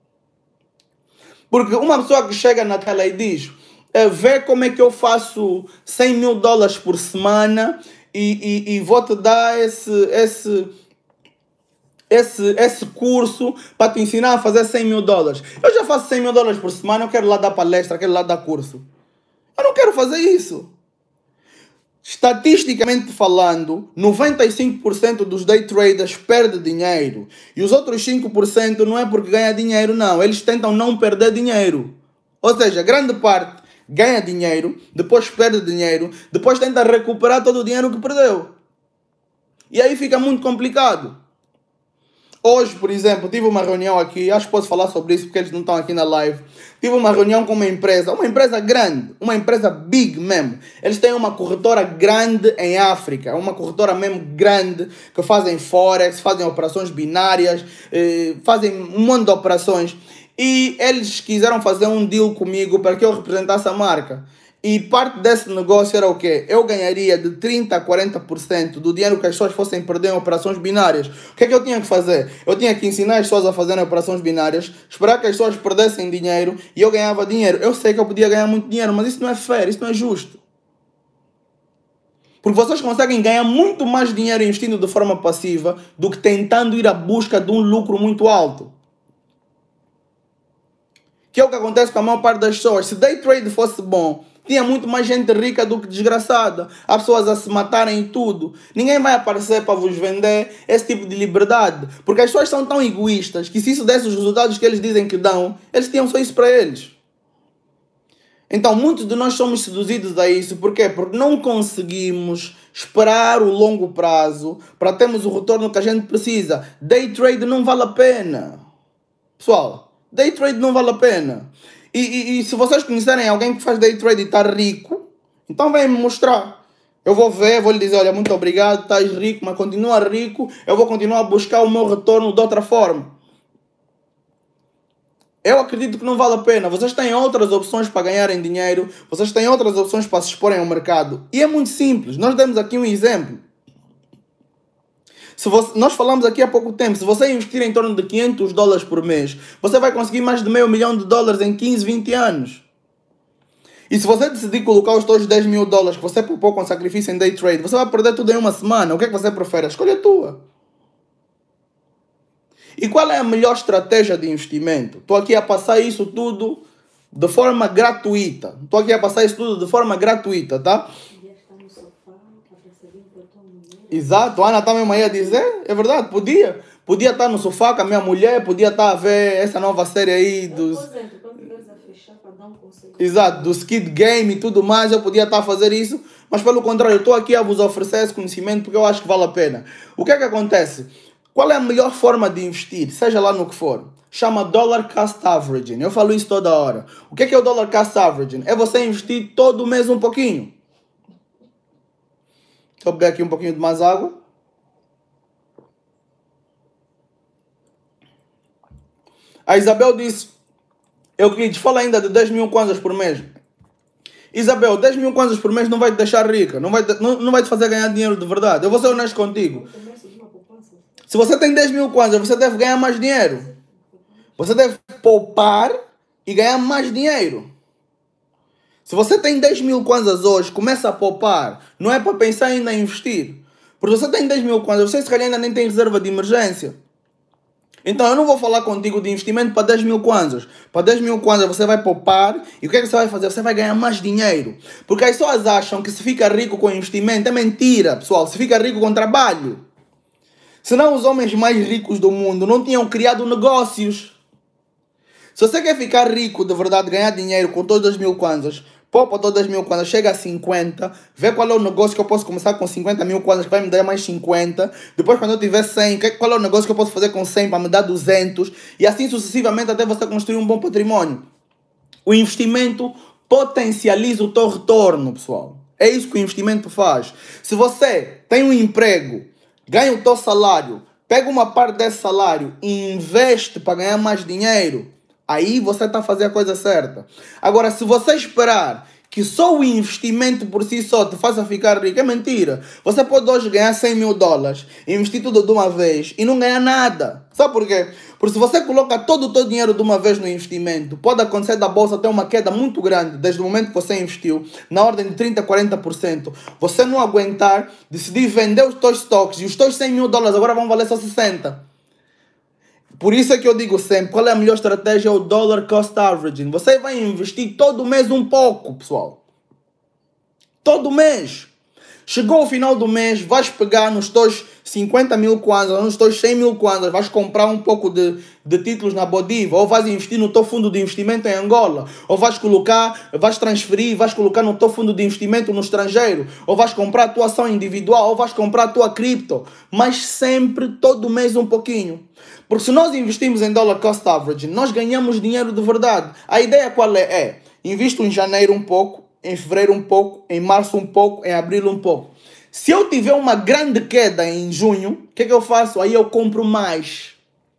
Porque uma pessoa que chega na tela e diz, vê como é que eu faço $100 mil por semana e vou-te dar esse curso para te ensinar a fazer $100 mil. Eu já faço $100 mil por semana, eu quero lá dar palestra, quero lá dar curso. Eu não quero fazer isso. Estatisticamente falando, 95% dos day traders perde dinheiro. E os outros 5% não é porque ganha dinheiro, não. Eles tentam não perder dinheiro. Ou seja, grande parte ganha dinheiro, depois perde dinheiro, depois tenta recuperar todo o dinheiro que perdeu. E aí fica muito complicado. Hoje, por exemplo, tive uma reunião aqui, acho que posso falar sobre isso porque eles não estão aqui na live. Tive uma reunião com uma empresa grande, uma empresa big mesmo. Eles têm uma corretora grande em África, uma corretora mesmo grande, que fazem forex, fazem operações binárias, fazem um monte de operações. E eles quiseram fazer um deal comigo para que eu representasse a marca. E parte desse negócio era o quê? Eu ganharia de 30% a 40% do dinheiro que as pessoas fossem perder em operações binárias. O que é que eu tinha que fazer? Eu tinha que ensinar as pessoas a fazerem operações binárias, esperar que as pessoas perdessem dinheiro e eu ganhava dinheiro. Eu sei que eu podia ganhar muito dinheiro, mas isso não é fair, isso não é justo. Porque vocês conseguem ganhar muito mais dinheiro investindo de forma passiva do que tentando ir à busca de um lucro muito alto. Que é o que acontece com a maior parte das pessoas. Se day trade fosse bom, tinha muito mais gente rica do que desgraçada. Há pessoas a se matarem e tudo. Ninguém vai aparecer para vos vender esse tipo de liberdade. Porque as pessoas são tão egoístas que se isso desse os resultados que eles dizem que dão, eles tinham só isso para eles. Então muitos de nós somos seduzidos a isso. Por quê? Porque não conseguimos esperar o longo prazo para termos o retorno que a gente precisa. Day trade não vale a pena. Pessoal, day trade não vale a pena. E se vocês conhecerem alguém que faz day trade e está rico, então vem me mostrar. Eu vou ver, vou lhe dizer, olha, muito obrigado, estás rico, mas continua rico, eu vou continuar a buscar o meu retorno de outra forma. Eu acredito que não vale a pena. Vocês têm outras opções para ganharem dinheiro, vocês têm outras opções para se exporem ao mercado. E é muito simples, nós demos aqui um exemplo. Nós falamos aqui há pouco tempo, se você investir em torno de $500 por mês, você vai conseguir mais de $500 mil em 15, 20 anos. E se você decidir colocar os teus $10 mil que você poupou com sacrifício em day trade, você vai perder tudo em uma semana. O que é que você prefere? A escolha é tua. E qual é a melhor estratégia de investimento? Estou aqui a passar isso tudo de forma gratuita. Tá? Exato, a Ana está mesmo aí a dizer, é verdade, podia estar no sofá com a minha mulher, podia estar a ver essa nova série aí dos... Chapadão consegue. Exato, do Skid Game e tudo mais, eu podia estar a fazer isso, mas pelo contrário, eu estou aqui a vos oferecer esse conhecimento porque eu acho que vale a pena. O que é que acontece? Qual é a melhor forma de investir, seja lá no que for? Chama Dollar Cost Averaging. Eu falo isso toda hora. O que é o Dollar Cost Averaging? É você investir todo mês um pouquinho. Deixa eu beber aqui um pouquinho de mais água. A Isabel disse, Euclides, fala ainda de 10 mil kwanzas por mês. Isabel, 10 mil kwanzas por mês não vai te deixar rica, não vai te fazer ganhar dinheiro de verdade. Eu vou ser honesto contigo. Se você tem 10 mil kwanzas, você deve ganhar mais dinheiro. Você deve poupar e ganhar mais dinheiro. Se você tem 10 mil kwanzas hoje, começa a poupar. Não é para pensar ainda em investir. Porque você tem 10 mil kwanzas, você se calhar ainda nem tem reserva de emergência. Então eu não vou falar contigo de investimento para 10 mil kwanzas. Para 10 mil kwanzas você vai poupar e o que é que você vai fazer? Você vai ganhar mais dinheiro. Porque as pessoas acham que se fica rico com investimento. É mentira, pessoal. Se fica rico com trabalho. Senão os homens mais ricos do mundo não tinham criado negócios. Se você quer ficar rico de verdade, ganhar dinheiro com todas as mil kwanzas, poupa todas as mil kwanzas, chega a 50, vê qual é o negócio que eu posso começar com 50 mil kwanzas que vai me dar mais 50, depois quando eu tiver 100, qual é o negócio que eu posso fazer com 100 para me dar 200, e assim sucessivamente até você construir um bom patrimônio. O investimento potencializa o teu retorno, pessoal. É isso que o investimento faz. Se você tem um emprego, ganha o teu salário, pega uma parte desse salário e investe para ganhar mais dinheiro, aí você está a fazer a coisa certa. Agora, se você esperar que só o investimento por si só te faça ficar rico, é mentira. Você pode hoje ganhar 100 mil dólares, investir tudo de uma vez e não ganhar nada. Sabe por quê? Porque se você coloca todo o teu dinheiro de uma vez no investimento, pode acontecer da bolsa ter uma queda muito grande desde o momento que você investiu, na ordem de 30% a 40%. Você não aguentar, decidir vender os teus stocks e os teus 100 mil dólares agora vão valer só 60. Por isso é que eu digo sempre, qual é a melhor estratégia? É o Dollar Cost Averaging. Você vai investir todo mês um pouco, pessoal. Todo mês. Chegou o final do mês, vais pegar nos teus 50 mil kwanzas, nos teus 100 mil kwanzas, vais comprar um pouco de títulos na Bodiva, ou vais investir no teu fundo de investimento em Angola, ou vais transferir, vais colocar no teu fundo de investimento no estrangeiro, ou vais comprar a tua ação individual, ou vais comprar a tua cripto, mas sempre, todo mês um pouquinho. Porque se nós investimos em Dollar Cost Averaging, nós ganhamos dinheiro de verdade. A ideia qual é? Invisto em janeiro um pouco, em fevereiro um pouco, em março um pouco, em abril um pouco. Se eu tiver uma grande queda em junho, o que é que eu faço? Aí eu compro mais.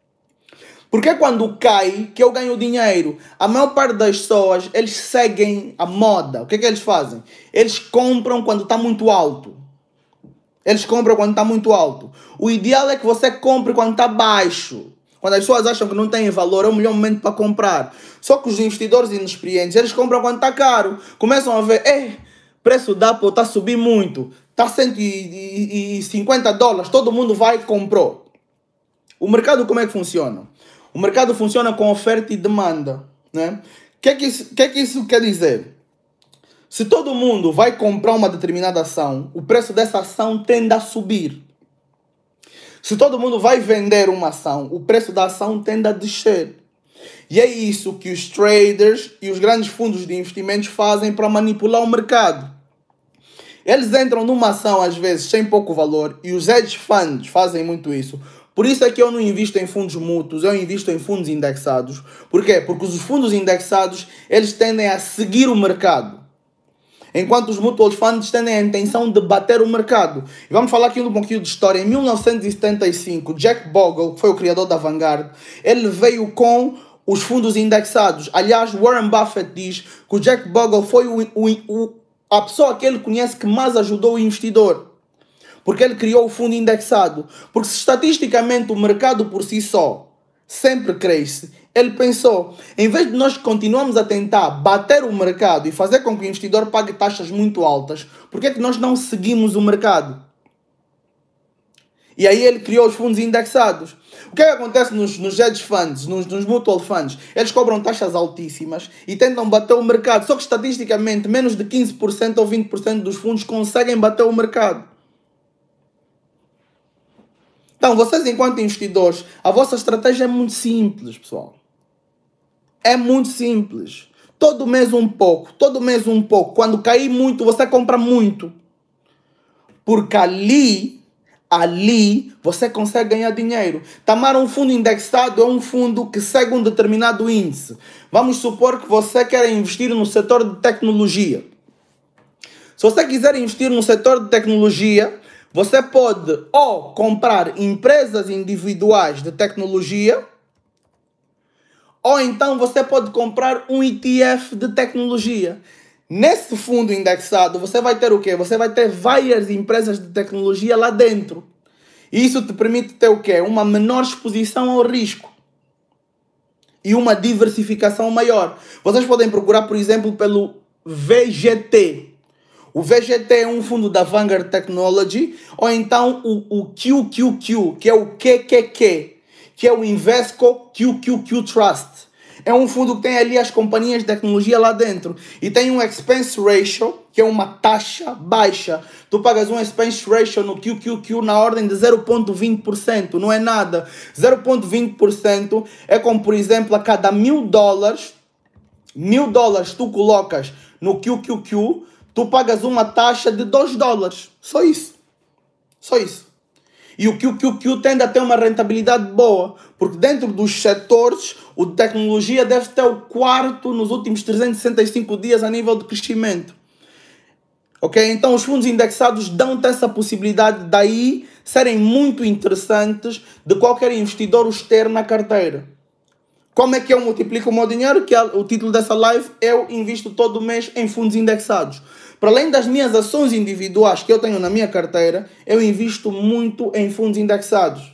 Porque é quando cai que eu ganho dinheiro. A maior parte das pessoas, eles seguem a moda. O que é que eles fazem? Eles compram quando está muito alto. Eles compram quando está muito alto. O ideal é que você compre quando está baixo. Quando as pessoas acham que não tem valor, é o melhor momento para comprar. Só que os investidores inexperientes, eles compram quando está caro. Começam a ver, preço da Apple está a subir muito. Está 150 dólares, todo mundo vai e comprou. O mercado como é que funciona? O mercado funciona com oferta e demanda. Né? O que é que isso quer dizer? Se todo mundo vai comprar uma determinada ação, o preço dessa ação tende a subir. Se todo mundo vai vender uma ação, o preço da ação tende a descer. E é isso que os traders e os grandes fundos de investimentos fazem para manipular o mercado. Eles entram numa ação, às vezes, sem pouco valor, e os hedge funds fazem muito isso. Por isso é que eu não invisto em fundos mútuos, eu invisto em fundos indexados. Por quê? Porque os fundos indexados, eles tendem a seguir o mercado. Enquanto os mutual funds têm a intenção de bater o mercado. E vamos falar aqui um pouquinho de história. Em 1975, Jack Bogle, que foi o criador da Vanguard, ele veio com os fundos indexados. Aliás, Warren Buffett diz que o Jack Bogle foi a pessoa que ele conhece que mais ajudou o investidor. Porque ele criou o fundo indexado. Porque se estatisticamente o mercado por si só sempre cresce, ele pensou, em vez de nós continuarmos a tentar bater o mercado e fazer com que o investidor pague taxas muito altas, por que é que nós não seguimos o mercado? E aí ele criou os fundos indexados. O que é que acontece nos hedge funds, nos mutual funds? Eles cobram taxas altíssimas e tentam bater o mercado. Só que estatisticamente menos de 15% ou 20% dos fundos conseguem bater o mercado. Então, vocês enquanto investidores, a vossa estratégia é muito simples, pessoal. É muito simples. Todo mês um pouco, todo mês um pouco. Quando cair muito, você compra muito. Porque ali você consegue ganhar dinheiro. Tamar, um fundo indexado é um fundo que segue um determinado índice. Vamos supor que você quer investir no setor de tecnologia. Se você quiser investir no setor de tecnologia, você pode ou comprar empresas individuais de tecnologia, ou então você pode comprar um ETF de tecnologia. Nesse fundo indexado, você vai ter o quê? Você vai ter várias empresas de tecnologia lá dentro. E isso te permite ter o quê? Uma menor exposição ao risco. E uma diversificação maior. Vocês podem procurar, por exemplo, pelo VGT. O VGT é um fundo da Vanguard Technology. Ou então o QQQ, que é o QQQ, que é o Invesco QQQ Trust. É um fundo que tem ali as companhias de tecnologia lá dentro. E tem um expense ratio, que é uma taxa baixa. Tu pagas um expense ratio no QQQ na ordem de 0,20%. Não é nada. 0,20% é como, por exemplo, a cada $1.000 tu colocas no QQQ, tu pagas uma taxa de $2. Só isso. Só isso. E o QQQ tende a ter uma rentabilidade boa, porque dentro dos setores, o de tecnologia deve ter o quarto nos últimos 365 dias a nível de crescimento. Ok? Então os fundos indexados dão-te essa possibilidade, daí serem muito interessantes de qualquer investidor os ter na carteira. Como é que eu multiplico o meu dinheiro? Que é o título dessa live, eu invisto todo mês em fundos indexados. Para além das minhas ações individuais que eu tenho na minha carteira, eu invisto muito em fundos indexados.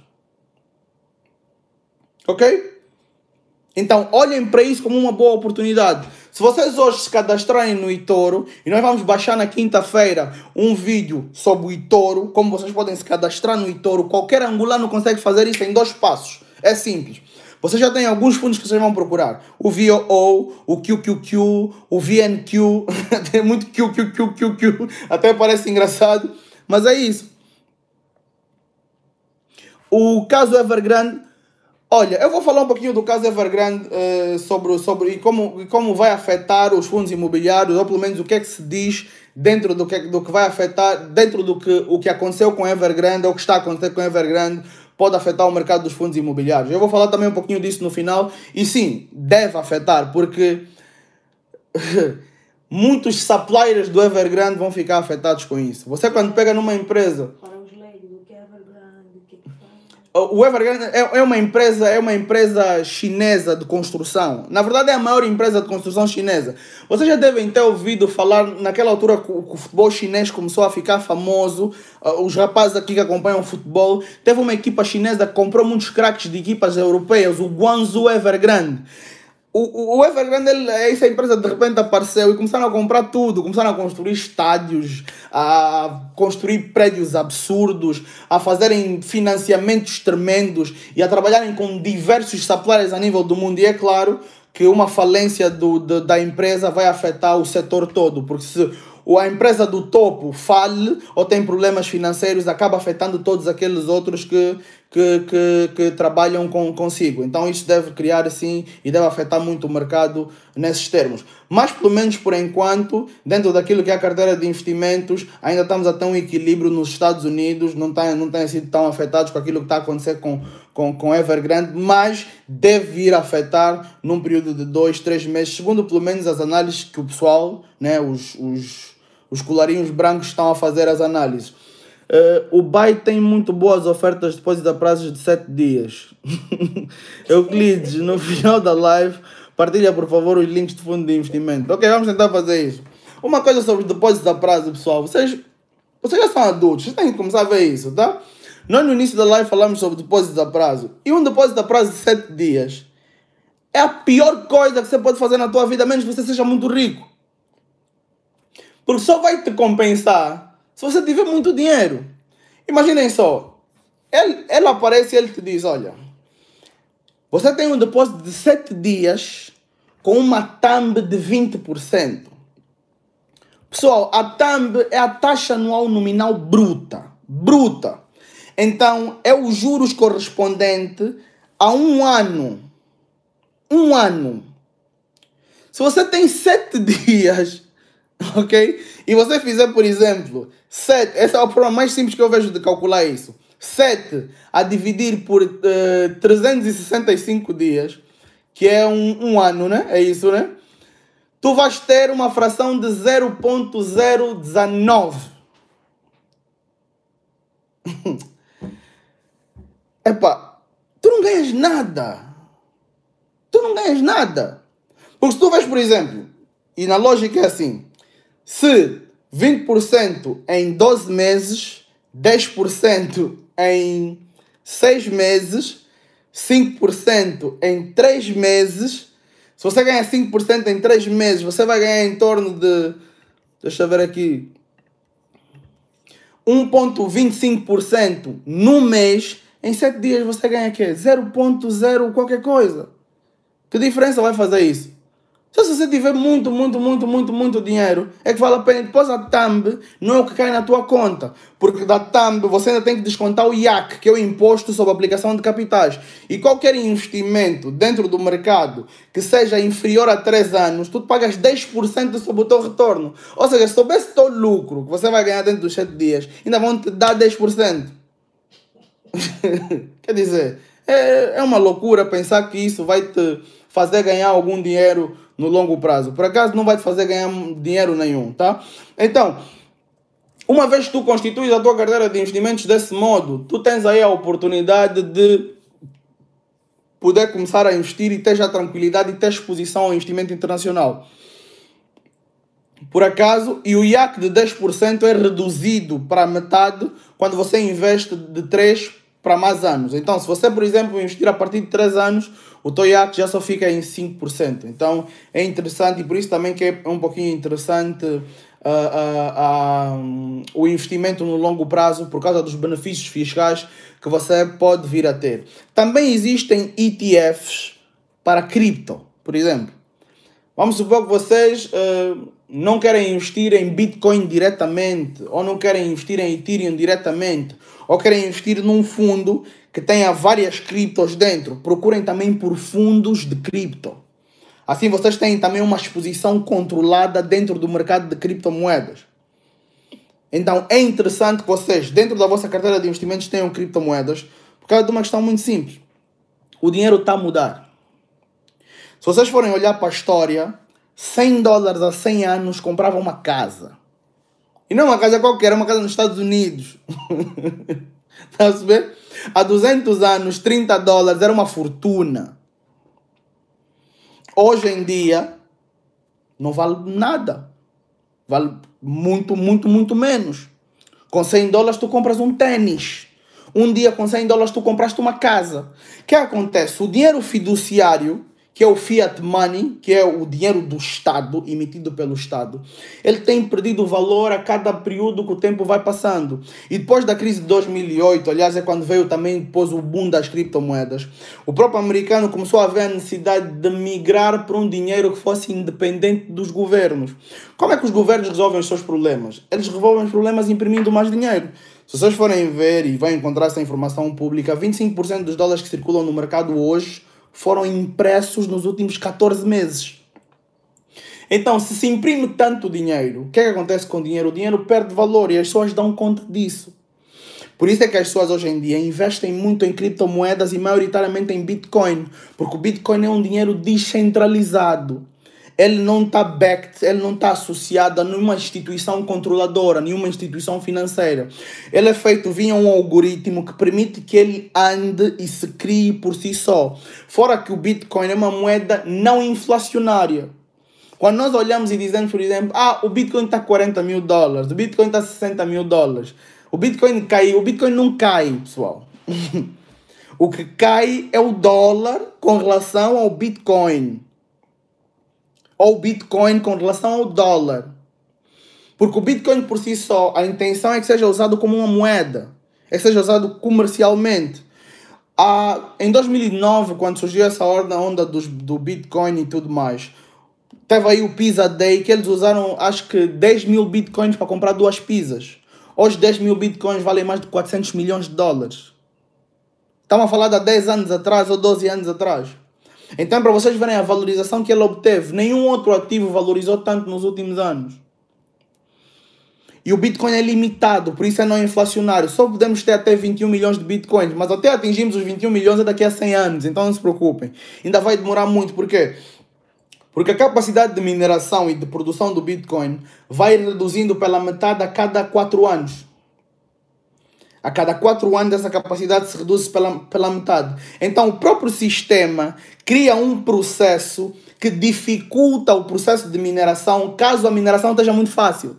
Ok? Então, olhem para isso como uma boa oportunidade. Se vocês hoje se cadastrarem no eToro, e nós vamos baixar na quinta-feira um vídeo sobre o eToro, como vocês podem se cadastrar no eToro, qualquer angolano consegue fazer isso em 2 passos. É simples. Você já tem alguns fundos que vocês vão procurar. O VOO, o QQQ, o VNQ. Tem muito QQQ. Até parece engraçado. Mas é isso. O caso Evergrande. Olha, eu vou falar um pouquinho do caso Evergrande sobre como vai afetar os fundos imobiliários, ou pelo menos o que é que se diz dentro do que vai afetar, dentro do que o que aconteceu com Evergrande, ou o que está a acontecer com Evergrande, pode afetar o mercado dos fundos imobiliários. Eu vou falar também um pouquinho disso no final. E sim, deve afetar, porque muitos suppliers do Evergrande vão ficar afetados com isso. Você quando pega numa empresa... Para os leigos, o que é Evergrande? O que faz? O Evergrande é uma empresa chinesa de construção. Na verdade é a maior empresa de construção chinesa. Vocês já devem ter ouvido falar, naquela altura que o futebol chinês começou a ficar famoso, os rapazes aqui que acompanham o futebol, teve uma equipa chinesa que comprou muitos craques de equipas europeias, o Guangzhou Evergrande. O Evergrande, essa empresa de repente apareceu e começaram a comprar tudo. Começaram a construir estádios, a construir prédios absurdos, a fazerem financiamentos tremendos e a trabalharem com diversos suppliers a nível do mundo. E é claro que uma falência da empresa vai afetar o setor todo, porque se a empresa do topo fale ou tem problemas financeiros, acaba afetando todos aqueles outros que trabalham consigo. Então isso deve criar assim e deve afetar muito o mercado nesses termos. Mas pelo menos por enquanto, dentro daquilo que é a carteira de investimentos, ainda estamos a ter um equilíbrio nos Estados Unidos, não têm sido tão afetados com aquilo que está a acontecer com Evergrande, mas deve vir a afetar num período de 2-3 meses, segundo pelo menos as análises que o pessoal, né, os colarinhos brancos estão a fazer as análises. O BAI tem muito boas ofertas de depósito a prazos de 7 dias. Euclides, no final da live, partilha por favor os links de fundo de investimento. Ok, vamos tentar fazer isso. Uma coisa sobre depósitos a prazo, pessoal. Vocês já são adultos, vocês têm que começar a ver isso, tá? Nós no início da live falamos sobre depósitos a prazo. E um depósito a prazo de 7 dias é a pior coisa que você pode fazer na tua vida, a menos que você seja muito rico. Porque só vai te compensar se você tiver muito dinheiro. Imaginem só. Ele aparece e ele te diz, olha, você tem um depósito de 7 dias com uma TAMB de 20%. Pessoal, a TAMB é a taxa anual nominal bruta. Bruta. Então, é os juros correspondente a um ano. Um ano. Se Se você tem 7 dias, ok? E você fizer, por exemplo, 7, esse é a forma mais simples que eu vejo de calcular isso. 7 a dividir por 365 dias, que é um ano, né? É isso, né? Tu vais ter uma fração de 0.019. Epá, tu não ganhas nada. Tu não ganhas nada. Porque se tu vais, por exemplo, e na lógica é assim, se 20% em 12 meses, 10% em 6 meses, 5% em 3 meses, se você ganhar 5% em 3 meses, você vai ganhar em torno de, deixa eu ver aqui, 1,25% no mês. Em 7 dias você ganha o quê? 0,0 qualquer coisa. Que diferença vai fazer isso? Se você tiver muito dinheiro, é que vale a pena. Depois a thumb não é o que cai na tua conta. Porque da thumb você ainda tem que descontar o IAC, que é o Imposto sobre a Aplicação de Capitais. E qualquer investimento dentro do mercado que seja inferior a 3 anos, tu pagas 10% sobre o teu retorno. Ou seja, se soubesse o teu lucro que você vai ganhar dentro dos 7 dias, ainda vão te dar 10%. Quer dizer, é uma loucura pensar que isso vai te fazer ganhar algum dinheiro no longo prazo. Por acaso não vai te fazer ganhar dinheiro nenhum, tá? Então, uma vez que tu constituis a tua carteira de investimentos desse modo, tu tens aí a oportunidade de poder começar a investir e ter já tranquilidade e ter exposição ao investimento internacional. Por acaso, e o IAC de 10% é reduzido para metade quando você investe de 3 para mais anos. Então, se você, por exemplo, investir a partir de 3 anos, o teu IAC já só fica em 5%. Então, é interessante e por isso também que é um pouquinho interessante o investimento no longo prazo por causa dos benefícios fiscais que você pode vir a ter. Também existem ETFs para cripto, por exemplo. Vamos supor que vocês não querem investir em Bitcoin diretamente, ou não querem investir em Ethereum diretamente, ou querem investir num fundo que tenha várias criptos dentro. Procurem também por fundos de cripto. Assim vocês têm também uma exposição controlada dentro do mercado de criptomoedas. Então é interessante que vocês, dentro da vossa carteira de investimentos, tenham criptomoedas, por causa de uma questão muito simples. O dinheiro está a mudar. Se vocês forem olhar para a história, $100 há 100 anos comprava uma casa. E não uma casa qualquer, era uma casa nos Estados Unidos. Está a saber? Há 200 anos, $30 era uma fortuna. Hoje em dia, não vale nada. Vale muito menos. Com $100 tu compras um tênis. Um dia com $100 tu compraste uma casa. O que acontece? O dinheiro fiduciário, que é o fiat money, que é o dinheiro do Estado, emitido pelo Estado, ele tem perdido valor a cada período que o tempo vai passando. E depois da crise de 2008, aliás, é quando veio também depois o boom das criptomoedas, o próprio americano começou a ver a necessidade de migrar para um dinheiro que fosse independente dos governos. Como é que os governos resolvem os seus problemas? Eles resolvem os problemas imprimindo mais dinheiro. Se vocês forem ver e vão encontrar essa informação pública, 25% dos dólares que circulam no mercado hoje foram impressos nos últimos 14 meses. Então, se imprime tanto dinheiro, o que é que acontece com o dinheiro? O dinheiro perde valor e as pessoas dão conta disso. Por isso é que as pessoas hoje em dia investem muito em criptomoedas e maioritariamente em Bitcoin, porque o Bitcoin é um dinheiro descentralizado. Ele não está backed, ele não está associado a nenhuma instituição controladora, nenhuma instituição financeira. Ele é feito via um algoritmo que permite que ele ande e se crie por si só. Fora que o Bitcoin é uma moeda não inflacionária. Quando nós olhamos e dizemos, por exemplo, o Bitcoin está $40 mil, o Bitcoin está $60 mil, o Bitcoin caiu, o Bitcoin não cai, pessoal. O que cai é o dólar com relação ao Bitcoin. Ou o Bitcoin com relação ao dólar. Porque o Bitcoin por si só, a intenção é que seja usado como uma moeda. É que seja usado comercialmente. Em 2009, quando surgiu essa onda do Bitcoin e tudo mais, teve aí o Pizza Day, que eles usaram, acho que 10 mil Bitcoins para comprar 2 pizzas. Hoje 10 mil Bitcoins valem mais de $400 milhões. Estamos a falar de há 10 anos atrás ou 12 anos atrás. Então, para vocês verem a valorização que ele obteve, nenhum outro ativo valorizou tanto nos últimos anos. E o Bitcoin é limitado, por isso é não inflacionário. Só podemos ter até 21 milhões de Bitcoins, mas até atingirmos os 21 milhões é daqui a 100 anos, então não se preocupem. Ainda vai demorar muito, por quê? Porque a capacidade de mineração e de produção do Bitcoin vai reduzindo pela metade a cada 4 anos. A cada 4 anos essa capacidade se reduz pela metade. Então o próprio sistema cria um processo que dificulta o processo de mineração caso a mineração esteja muito fácil.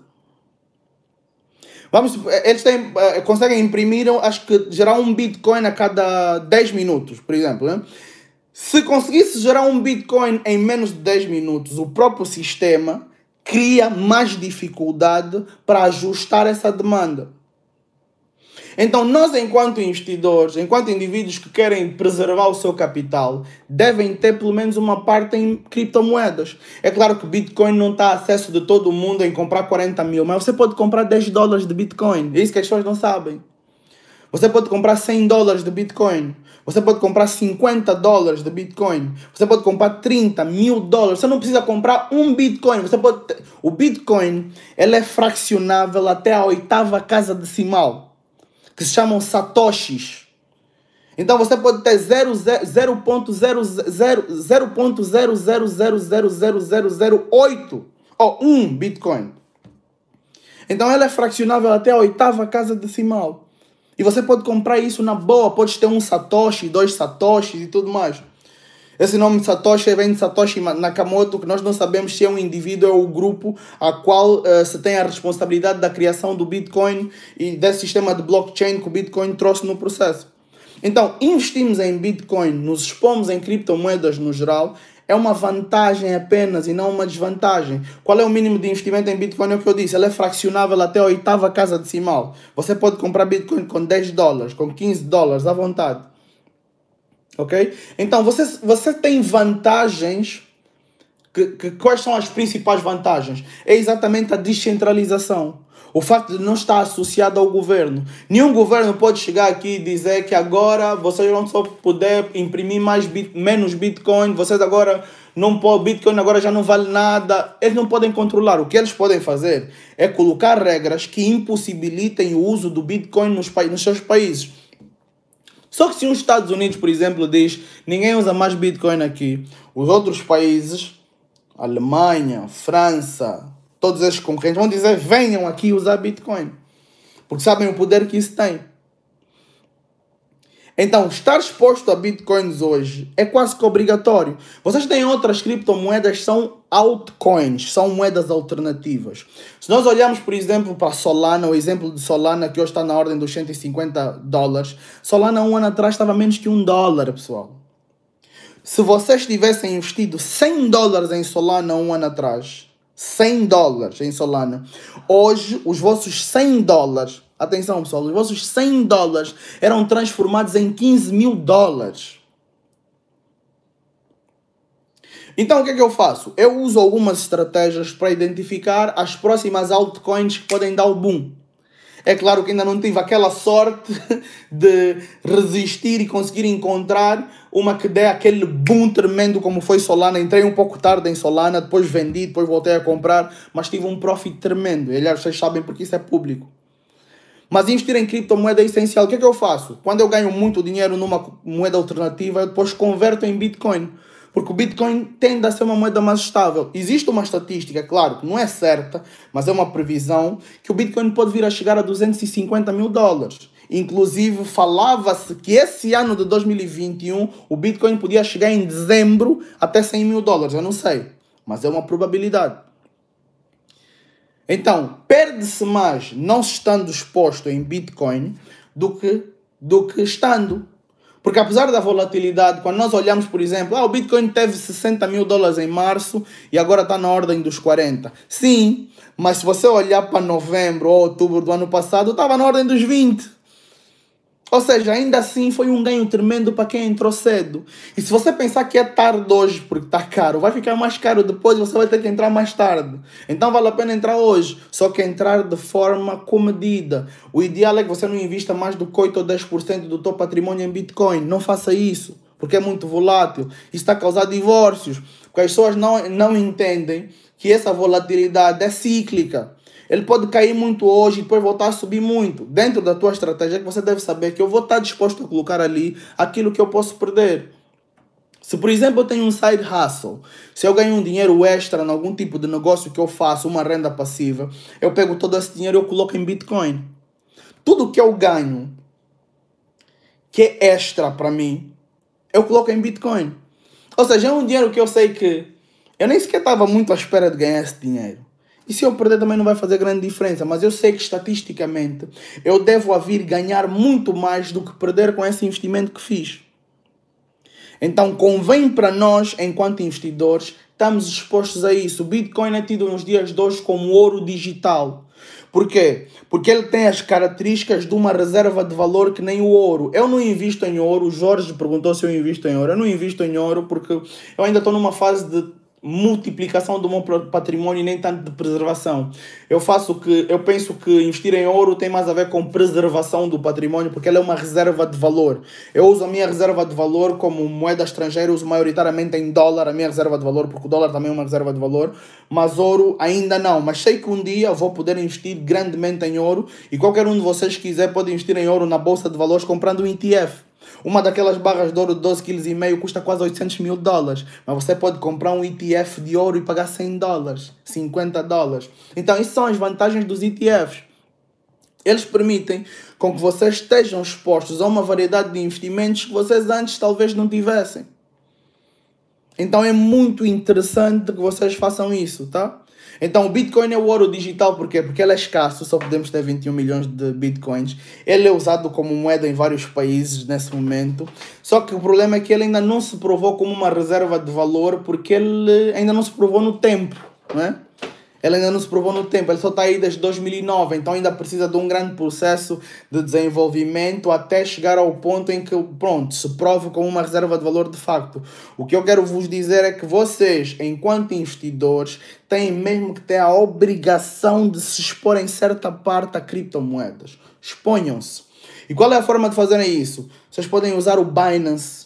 Eles conseguem imprimir, acho que gerar um Bitcoin a cada 10 minutos, por exemplo. Né? Se conseguisse gerar um Bitcoin em menos de 10 minutos, o próprio sistema cria mais dificuldade para ajustar essa demanda. Então, nós, enquanto investidores, enquanto indivíduos que querem preservar o seu capital, devem ter pelo menos uma parte em criptomoedas. É claro que Bitcoin não está a acesso de todo mundo em comprar 40 mil, mas você pode comprar 10 dólares de Bitcoin. É isso que as pessoas não sabem. Você pode comprar 100 dólares de Bitcoin. Você pode comprar 50 dólares de Bitcoin. Você pode comprar 30 mil dólares. Você não precisa comprar um Bitcoin. O Bitcoin ele é fraccionável até a 8ª casa decimal, que se chamam satoshis. Então você pode ter 0.000000008 ou 1 Bitcoin. Então ela é fraccionável até a 8ª casa decimal. E você pode comprar isso na boa. Pode ter um satoshi, 2 satoshis e tudo mais. Esse nome de Satoshi vem de Satoshi Nakamoto, que nós não sabemos se é um indivíduo ou um grupo a qual se tem a responsabilidade da criação do Bitcoin e desse sistema de blockchain que o Bitcoin trouxe no processo. Então, investimos em Bitcoin, nos expomos em criptomoedas no geral, é uma vantagem apenas e não uma desvantagem. Qual é o mínimo de investimento em Bitcoin? É o que eu disse, ele é fraccionável até a 8ª casa decimal. Você pode comprar Bitcoin com 10 dólares, com 15 dólares, à vontade. Ok? Então, você tem vantagens. Quais são as principais vantagens? É exatamente a descentralização. O facto de não estar associado ao governo. Nenhum governo pode chegar aqui e dizer que agora vocês vão só poder imprimir menos Bitcoin, vocês agora não podem, Bitcoin agora já não vale nada. Eles não podem controlar. O que eles podem fazer é colocar regras que impossibilitem o uso do Bitcoin nos seus países. Só que se os Estados Unidos, por exemplo, diz ninguém usa mais Bitcoin aqui, os outros países, Alemanha, França, todos esses concorrentes vão dizer venham aqui usar Bitcoin. Porque sabem o poder que isso tem. Então, estar exposto a Bitcoins hoje é quase que obrigatório. Vocês têm outras criptomoedas, são altcoins, são moedas alternativas. Se nós olharmos, por exemplo, para Solana, o exemplo de Solana, que hoje está na ordem dos 150 dólares, Solana 1 ano atrás estava menos que $1, pessoal. Se vocês tivessem investido 100 dólares em Solana 1 ano atrás, 100 dólares em Solana, hoje os vossos 100 dólares, atenção pessoal, os vossos 100 dólares eram transformados em 15 mil dólares. Então o que é que eu faço? Eu uso algumas estratégias para identificar as próximas altcoins que podem dar o boom. É claro que ainda não tive aquela sorte de resistir e conseguir encontrar uma que dê aquele boom tremendo como foi Solana. Entrei um pouco tarde em Solana, depois vendi, depois voltei a comprar, mas tive um profit tremendo. E, aliás, vocês sabem porque isso é público. Mas investir em criptomoeda é essencial. O que é que eu faço? Quando eu ganho muito dinheiro numa moeda alternativa, eu depois converto em Bitcoin. Porque o Bitcoin tende a ser uma moeda mais estável. Existe uma estatística, claro, que não é certa, mas é uma previsão, que o Bitcoin pode vir a chegar a 250 mil dólares. Inclusive, falava-se que esse ano de 2021, o Bitcoin podia chegar em dezembro até 100 mil dólares. Eu não sei, mas é uma probabilidade. Então, perde-se mais não estando exposto em Bitcoin do que estando. Porque apesar da volatilidade, quando nós olhamos, por exemplo, o Bitcoin teve 60 mil dólares em março e agora está na ordem dos 40. Sim, mas se você olhar para novembro ou outubro do ano passado, estava na ordem dos 20. Ou seja, ainda assim foi um ganho tremendo para quem entrou cedo. E se você pensar que é tarde hoje porque está caro, vai ficar mais caro depois, você vai ter que entrar mais tarde. Então vale a pena entrar hoje, só que entrar de forma comedida. O ideal é que você não invista mais do que 8 ou 10% do teu patrimônio em Bitcoin. Não faça isso. porque é muito volátil. Isso está a causar divórcios, porque as pessoas não entendem que essa volatilidade é cíclica. Ele pode cair muito hoje e depois voltar a subir muito. Dentro da tua estratégia, que você deve saber que eu vou estar disposto a colocar ali aquilo que eu posso perder. Se, por exemplo, eu tenho um side hustle, se eu ganho um dinheiro extra em algum tipo de negócio que eu faço, uma renda passiva, eu pego todo esse dinheiro e eu coloco em Bitcoin. Tudo que eu ganho, que é extra para mim, eu coloco em Bitcoin. Ou seja, é um dinheiro que eu sei que eu nem sequer estava muito à espera de ganhar esse dinheiro. E se eu perder também não vai fazer grande diferença, mas eu sei que estatisticamente eu devo vir ganhar muito mais do que perder com esse investimento que fiz. Então convém para nós, enquanto investidores, estamos expostos a isso. O Bitcoin é tido nos dias de hoje como ouro digital. Por quê? Porque ele tem as características de uma reserva de valor que nem o ouro. Eu não invisto em ouro. O Jorge perguntou se eu invisto em ouro. Eu não invisto em ouro porque eu ainda estou numa fase de multiplicação do meu patrimônio e nem tanto de preservação. Eu penso que investir em ouro tem mais a ver com preservação do patrimônio, porque ela é uma reserva de valor. Eu uso a minha reserva de valor como moeda estrangeira, uso maioritariamente em dólar a minha reserva de valor, porque o dólar também é uma reserva de valor, mas ouro ainda não. Mas sei que um dia vou poder investir grandemente em ouro, e qualquer um de vocês que quiser pode investir em ouro na bolsa de valores comprando um ETF. Uma daquelas barras de ouro de 12,5 kg custa quase $800.000. Mas você pode comprar um ETF de ouro e pagar $100, $50. Então, isso são as vantagens dos ETFs. Eles permitem com que vocês estejam expostos a uma variedade de investimentos que vocês antes talvez não tivessem. Então, é muito interessante que vocês façam isso, tá? Então, o Bitcoin é o ouro digital, por quê? Porque ele é escasso, só podemos ter 21 milhões de Bitcoins. Ele é usado como moeda em vários países nesse momento. Só que o problema é que ele ainda não se provou como uma reserva de valor, porque ele ainda não se provou no tempo, não é? Ele ainda não se provou no tempo, ele só está aí desde 2009, então ainda precisa de um grande processo de desenvolvimento até chegar ao ponto em que, pronto, se prove como uma reserva de valor de facto. O que eu quero vos dizer é que vocês, enquanto investidores, têm mesmo que ter a obrigação de se expor em certa parte a criptomoedas. Exponham-se. E qual é a forma de fazerem isso? Vocês podem usar o Binance.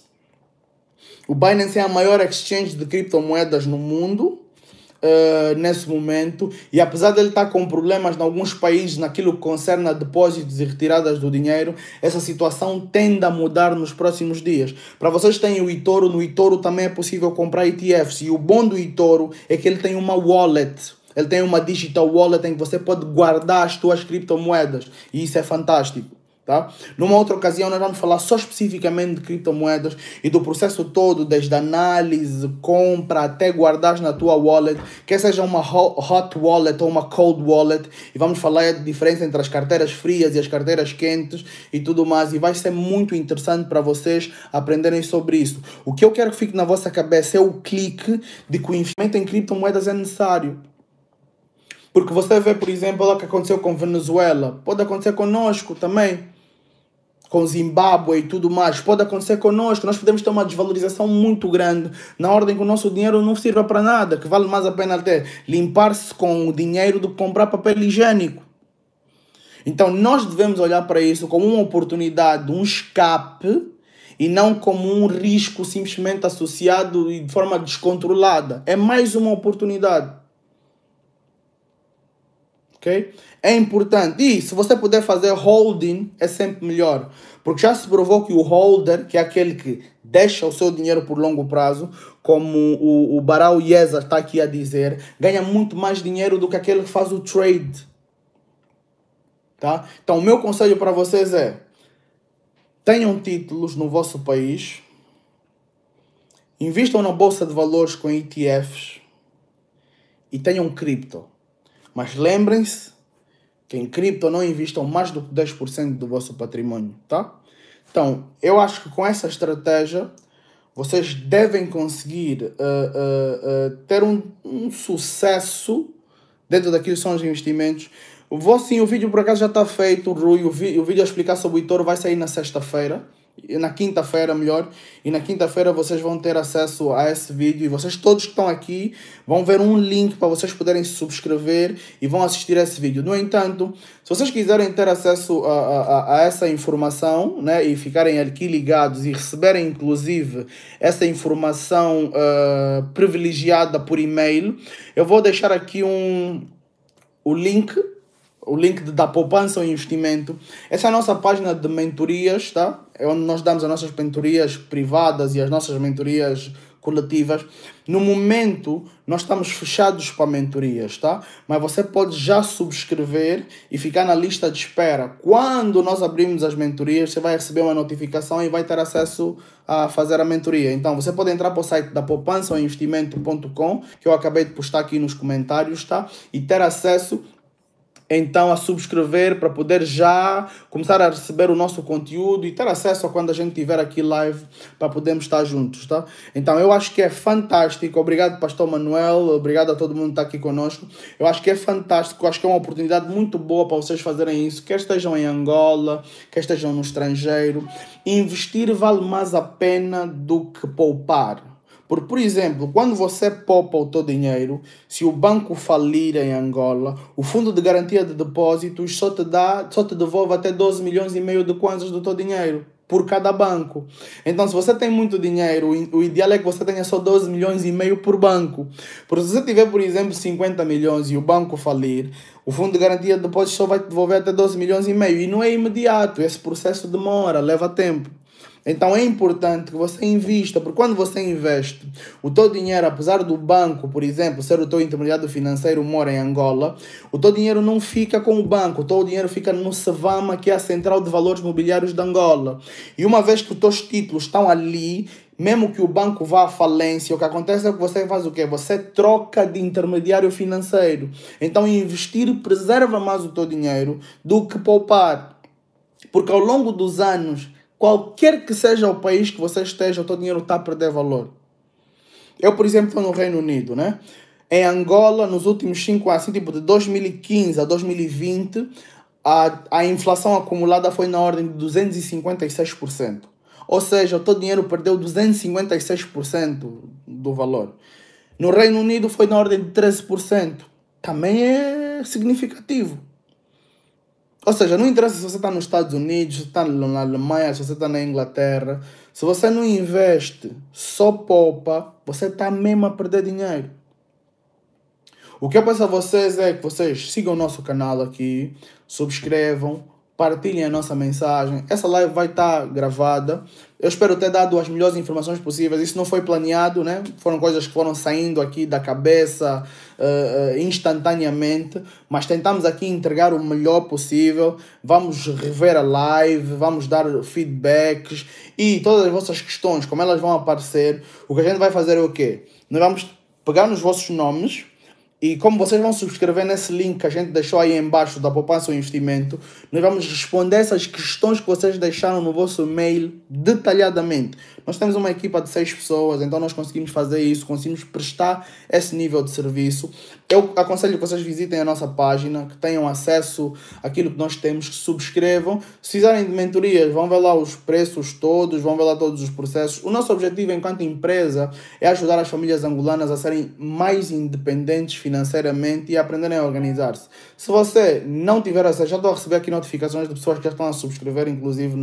O Binance é a maior exchange de criptomoedas no mundo. Nesse momento, e apesar de ele estar com problemas em alguns países naquilo que concerne a depósitos e retiradas do dinheiro, essa situação tende a mudar nos próximos dias. Para vocês que têm o eToro, no eToro também é possível comprar ETFs, e o bom do eToro é que ele tem uma wallet. Ele tem uma digital wallet em que você pode guardar as suas criptomoedas, e isso é fantástico. Tá? Numa outra ocasião nós vamos falar só especificamente de criptomoedas e do processo todo, desde análise, compra, até guardar na tua wallet, quer seja uma hot wallet ou uma cold wallet, e vamos falar da diferença entre as carteiras frias e as carteiras quentes e tudo mais, e vai ser muito interessante para vocês aprenderem sobre isso. O que eu quero que fique na vossa cabeça é o clique de que o investimento em criptomoedas é necessário. Porque você vê, por exemplo, o que aconteceu com Venezuela, pode acontecer conosco também. Com Zimbábue e tudo mais, pode acontecer connosco. Nós podemos ter uma desvalorização muito grande na ordem que o nosso dinheiro não sirva para nada, que vale mais a pena até limpar-se com o dinheiro do que comprar papel higiênico. Então nós devemos olhar para isso como uma oportunidade, um escape, e não como um risco simplesmente associado e de forma descontrolada. É mais uma oportunidade. Okay? É importante. E se você puder fazer holding, é sempre melhor. Porque já se provou que o holder, que é aquele que deixa o seu dinheiro por longo prazo, como o Barao Yeza está aqui a dizer, ganha muito mais dinheiro do que aquele que faz o trade. Tá? Então o meu conselho para vocês é: tenham títulos no vosso país, invistam na bolsa de valores com ETFs e tenham cripto. Mas lembrem-se que em cripto não investam mais do que 10% do vosso patrimônio, tá? Então, eu acho que com essa estratégia, vocês devem conseguir ter um sucesso dentro daquilo que são os investimentos. O vídeo por acaso já está feito, Rui, o vídeo a explicar sobre o eToro vai sair na sexta-feira, na quinta-feira melhor, e na quinta-feira vocês vão ter acesso a esse vídeo, e vocês todos que estão aqui vão ver um link para vocês poderem se subscrever e vão assistir a esse vídeo. No entanto, se vocês quiserem ter acesso a essa informação, né, e ficarem aqui ligados e receberem inclusive essa informação privilegiada por e-mail, eu vou deixar aqui o link da poupança ao investimento. Essa é a nossa página de mentorias, tá? É onde nós damos as nossas mentorias privadas e as nossas mentorias coletivas. No momento, nós estamos fechados para mentorias, tá? Mas você pode já subscrever e ficar na lista de espera. Quando nós abrirmos as mentorias, você vai receber uma notificação e vai ter acesso a fazer a mentoria. Então, você pode entrar para o site da poupançaoinvestimento.com, que eu acabei de postar aqui nos comentários, tá? E ter acesso então a subscrever para poder já começar a receber o nosso conteúdo e ter acesso a quando a gente tiver aqui live para podermos estar juntos, tá? Então eu acho que é fantástico. Obrigado, Pastor Manuel, obrigado a todo mundo que está aqui conosco. Eu acho que é fantástico, eu acho que é uma oportunidade muito boa para vocês fazerem isso, quer estejam em Angola, quer estejam no estrangeiro. Investir vale mais a pena do que poupar. Por exemplo, quando você poupa o teu dinheiro, se o banco falir em Angola, o fundo de garantia de depósitos só te devolve até 12 milhões e meio de kwanzas do teu dinheiro por cada banco. Então, se você tem muito dinheiro, o ideal é que você tenha só 12 milhões e meio por banco. Porque se você tiver, por exemplo, 50 milhões e o banco falir, o fundo de garantia de depósitos só vai te devolver até 12 milhões e meio. E não é imediato, esse processo demora, leva tempo. Então é importante que você invista, porque quando você investe, o teu dinheiro, apesar do banco, por exemplo, ser o teu intermediário financeiro, mora em Angola, o teu dinheiro não fica com o banco, o teu dinheiro fica no Cevama, que é a Central de Valores Mobiliários de Angola. E uma vez que os teus títulos estão ali, mesmo que o banco vá à falência, o que acontece é que você faz o quê? Você troca de intermediário financeiro. Então investir preserva mais o teu dinheiro do que poupar. Porque ao longo dos anos, qualquer que seja o país que você esteja, o teu dinheiro está a perder valor. Eu, por exemplo, estou no Reino Unido, né? Em Angola, nos últimos 5 anos, assim, tipo de 2015 a 2020, a inflação acumulada foi na ordem de 256%. Ou seja, o teu dinheiro perdeu 256% do valor. No Reino Unido foi na ordem de 13%. Também é significativo. Ou seja, não interessa se você está nos Estados Unidos, se você está na Alemanha, se você está na Inglaterra. Se você não investe, só poupa, você está mesmo a perder dinheiro. O que eu peço a vocês é que vocês sigam o nosso canal aqui, subscrevam, partilhem a nossa mensagem. Essa live vai estar gravada. Eu espero ter dado as melhores informações possíveis. Isso não foi planeado, né? Foram coisas que foram saindo aqui da cabeça instantaneamente. Mas tentamos aqui entregar o melhor possível. Vamos rever a live, vamos dar feedbacks e todas as vossas questões, como elas vão aparecer. O que a gente vai fazer é o quê? Nós vamos pegar nos vossos nomes. E como vocês vão subscrever nesse link que a gente deixou aí embaixo da poupança ou investimento, nós vamos responder essas questões que vocês deixaram no vosso e-mail detalhadamente. Nós temos uma equipa de 6 pessoas, então nós conseguimos fazer isso, conseguimos prestar esse nível de serviço. Eu aconselho que vocês visitem a nossa página, que tenham acesso àquilo que nós temos, que subscrevam. Se fizerem de mentorias, vão ver lá os preços todos, vão ver lá todos os processos. O nosso objetivo enquanto empresa é ajudar as famílias angolanas a serem mais independentes financeiramente e a aprenderem a organizar-se. Se você não tiver acesso, já estou a receber aqui notificações de pessoas que já estão a subscrever, inclusive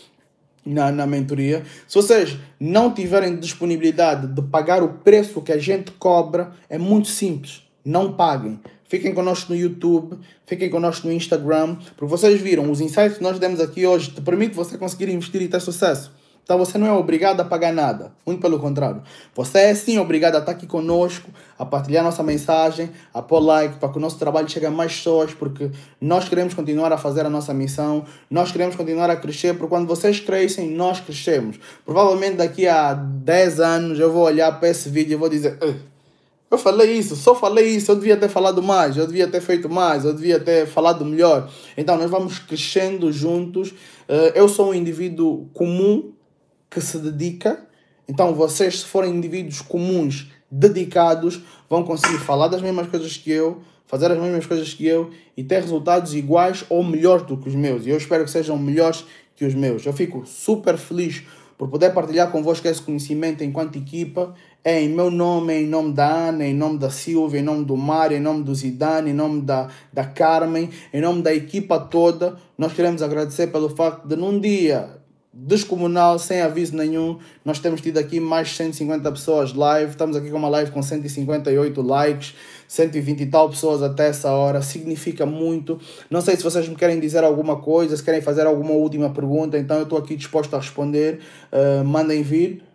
na mentoria. Se vocês não tiverem disponibilidade de pagar o preço que a gente cobra, é muito simples. Não paguem. Fiquem connosco no YouTube, fiquem connosco no Instagram, porque vocês viram, os insights que nós demos aqui hoje te permitem você conseguir investir e ter sucesso. Então você não é obrigado a pagar nada, muito pelo contrário. Você é sim obrigado a estar aqui conosco, a partilhar nossa mensagem, a pôr like para que o nosso trabalho chegue a mais pessoas, porque nós queremos continuar a fazer a nossa missão, nós queremos continuar a crescer, porque quando vocês crescem, nós crescemos. Provavelmente daqui a 10 anos eu vou olhar para esse vídeo e vou dizer: eu falei isso, só falei isso, eu devia ter falado mais, eu devia ter feito mais, eu devia ter falado melhor. Então nós vamos crescendo juntos. Eu sou um indivíduo comum que se dedica. Então vocês, se forem indivíduos comuns, dedicados, vão conseguir falar das mesmas coisas que eu, fazer as mesmas coisas que eu e ter resultados iguais ou melhores do que os meus. E eu espero que sejam melhores que os meus. Eu fico super feliz por poder partilhar convosco esse conhecimento enquanto equipa. É em meu nome, é em nome da Ana, em nome da Silvia, em nome do Mário, em nome do Zidane, em nome da Carmen, em nome da equipa toda. Nós queremos agradecer pelo facto de num dia descomunal, sem aviso nenhum, nós temos tido aqui mais de 150 pessoas live. Estamos aqui com uma live com 158 likes, 120 e tal pessoas até essa hora. Significa muito. Não sei se vocês me querem dizer alguma coisa, se querem fazer alguma última pergunta, então eu estou aqui disposto a responder. Mandem vir.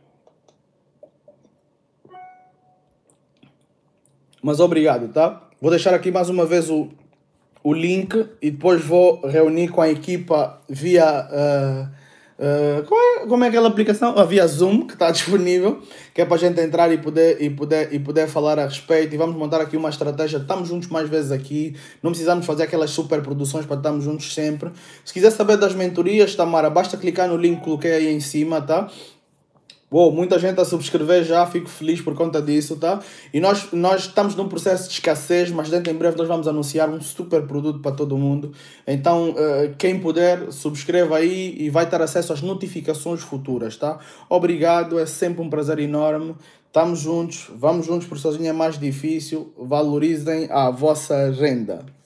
Mas obrigado, tá? Vou deixar aqui mais uma vez o link e depois vou reunir com a equipa via... como é aquela aplicação? Via Zoom, que está disponível, que é para a gente entrar e poder falar a respeito. E vamos montar aqui uma estratégia. Estamos juntos mais vezes aqui. Não precisamos fazer aquelas super produções para estarmos juntos sempre. Se quiser saber das mentorias, Tamara, basta clicar no link que coloquei aí em cima, tá? Muita gente a subscrever já, fico feliz por conta disso, tá? E nós estamos num processo de escassez, mas dentro em breve nós vamos anunciar um super produto para todo mundo. Então, quem puder, subscreva aí e vai ter acesso às notificações futuras, tá? Obrigado, é sempre um prazer enorme. Estamos juntos, vamos juntos, por sozinho é mais difícil. Valorizem a vossa renda.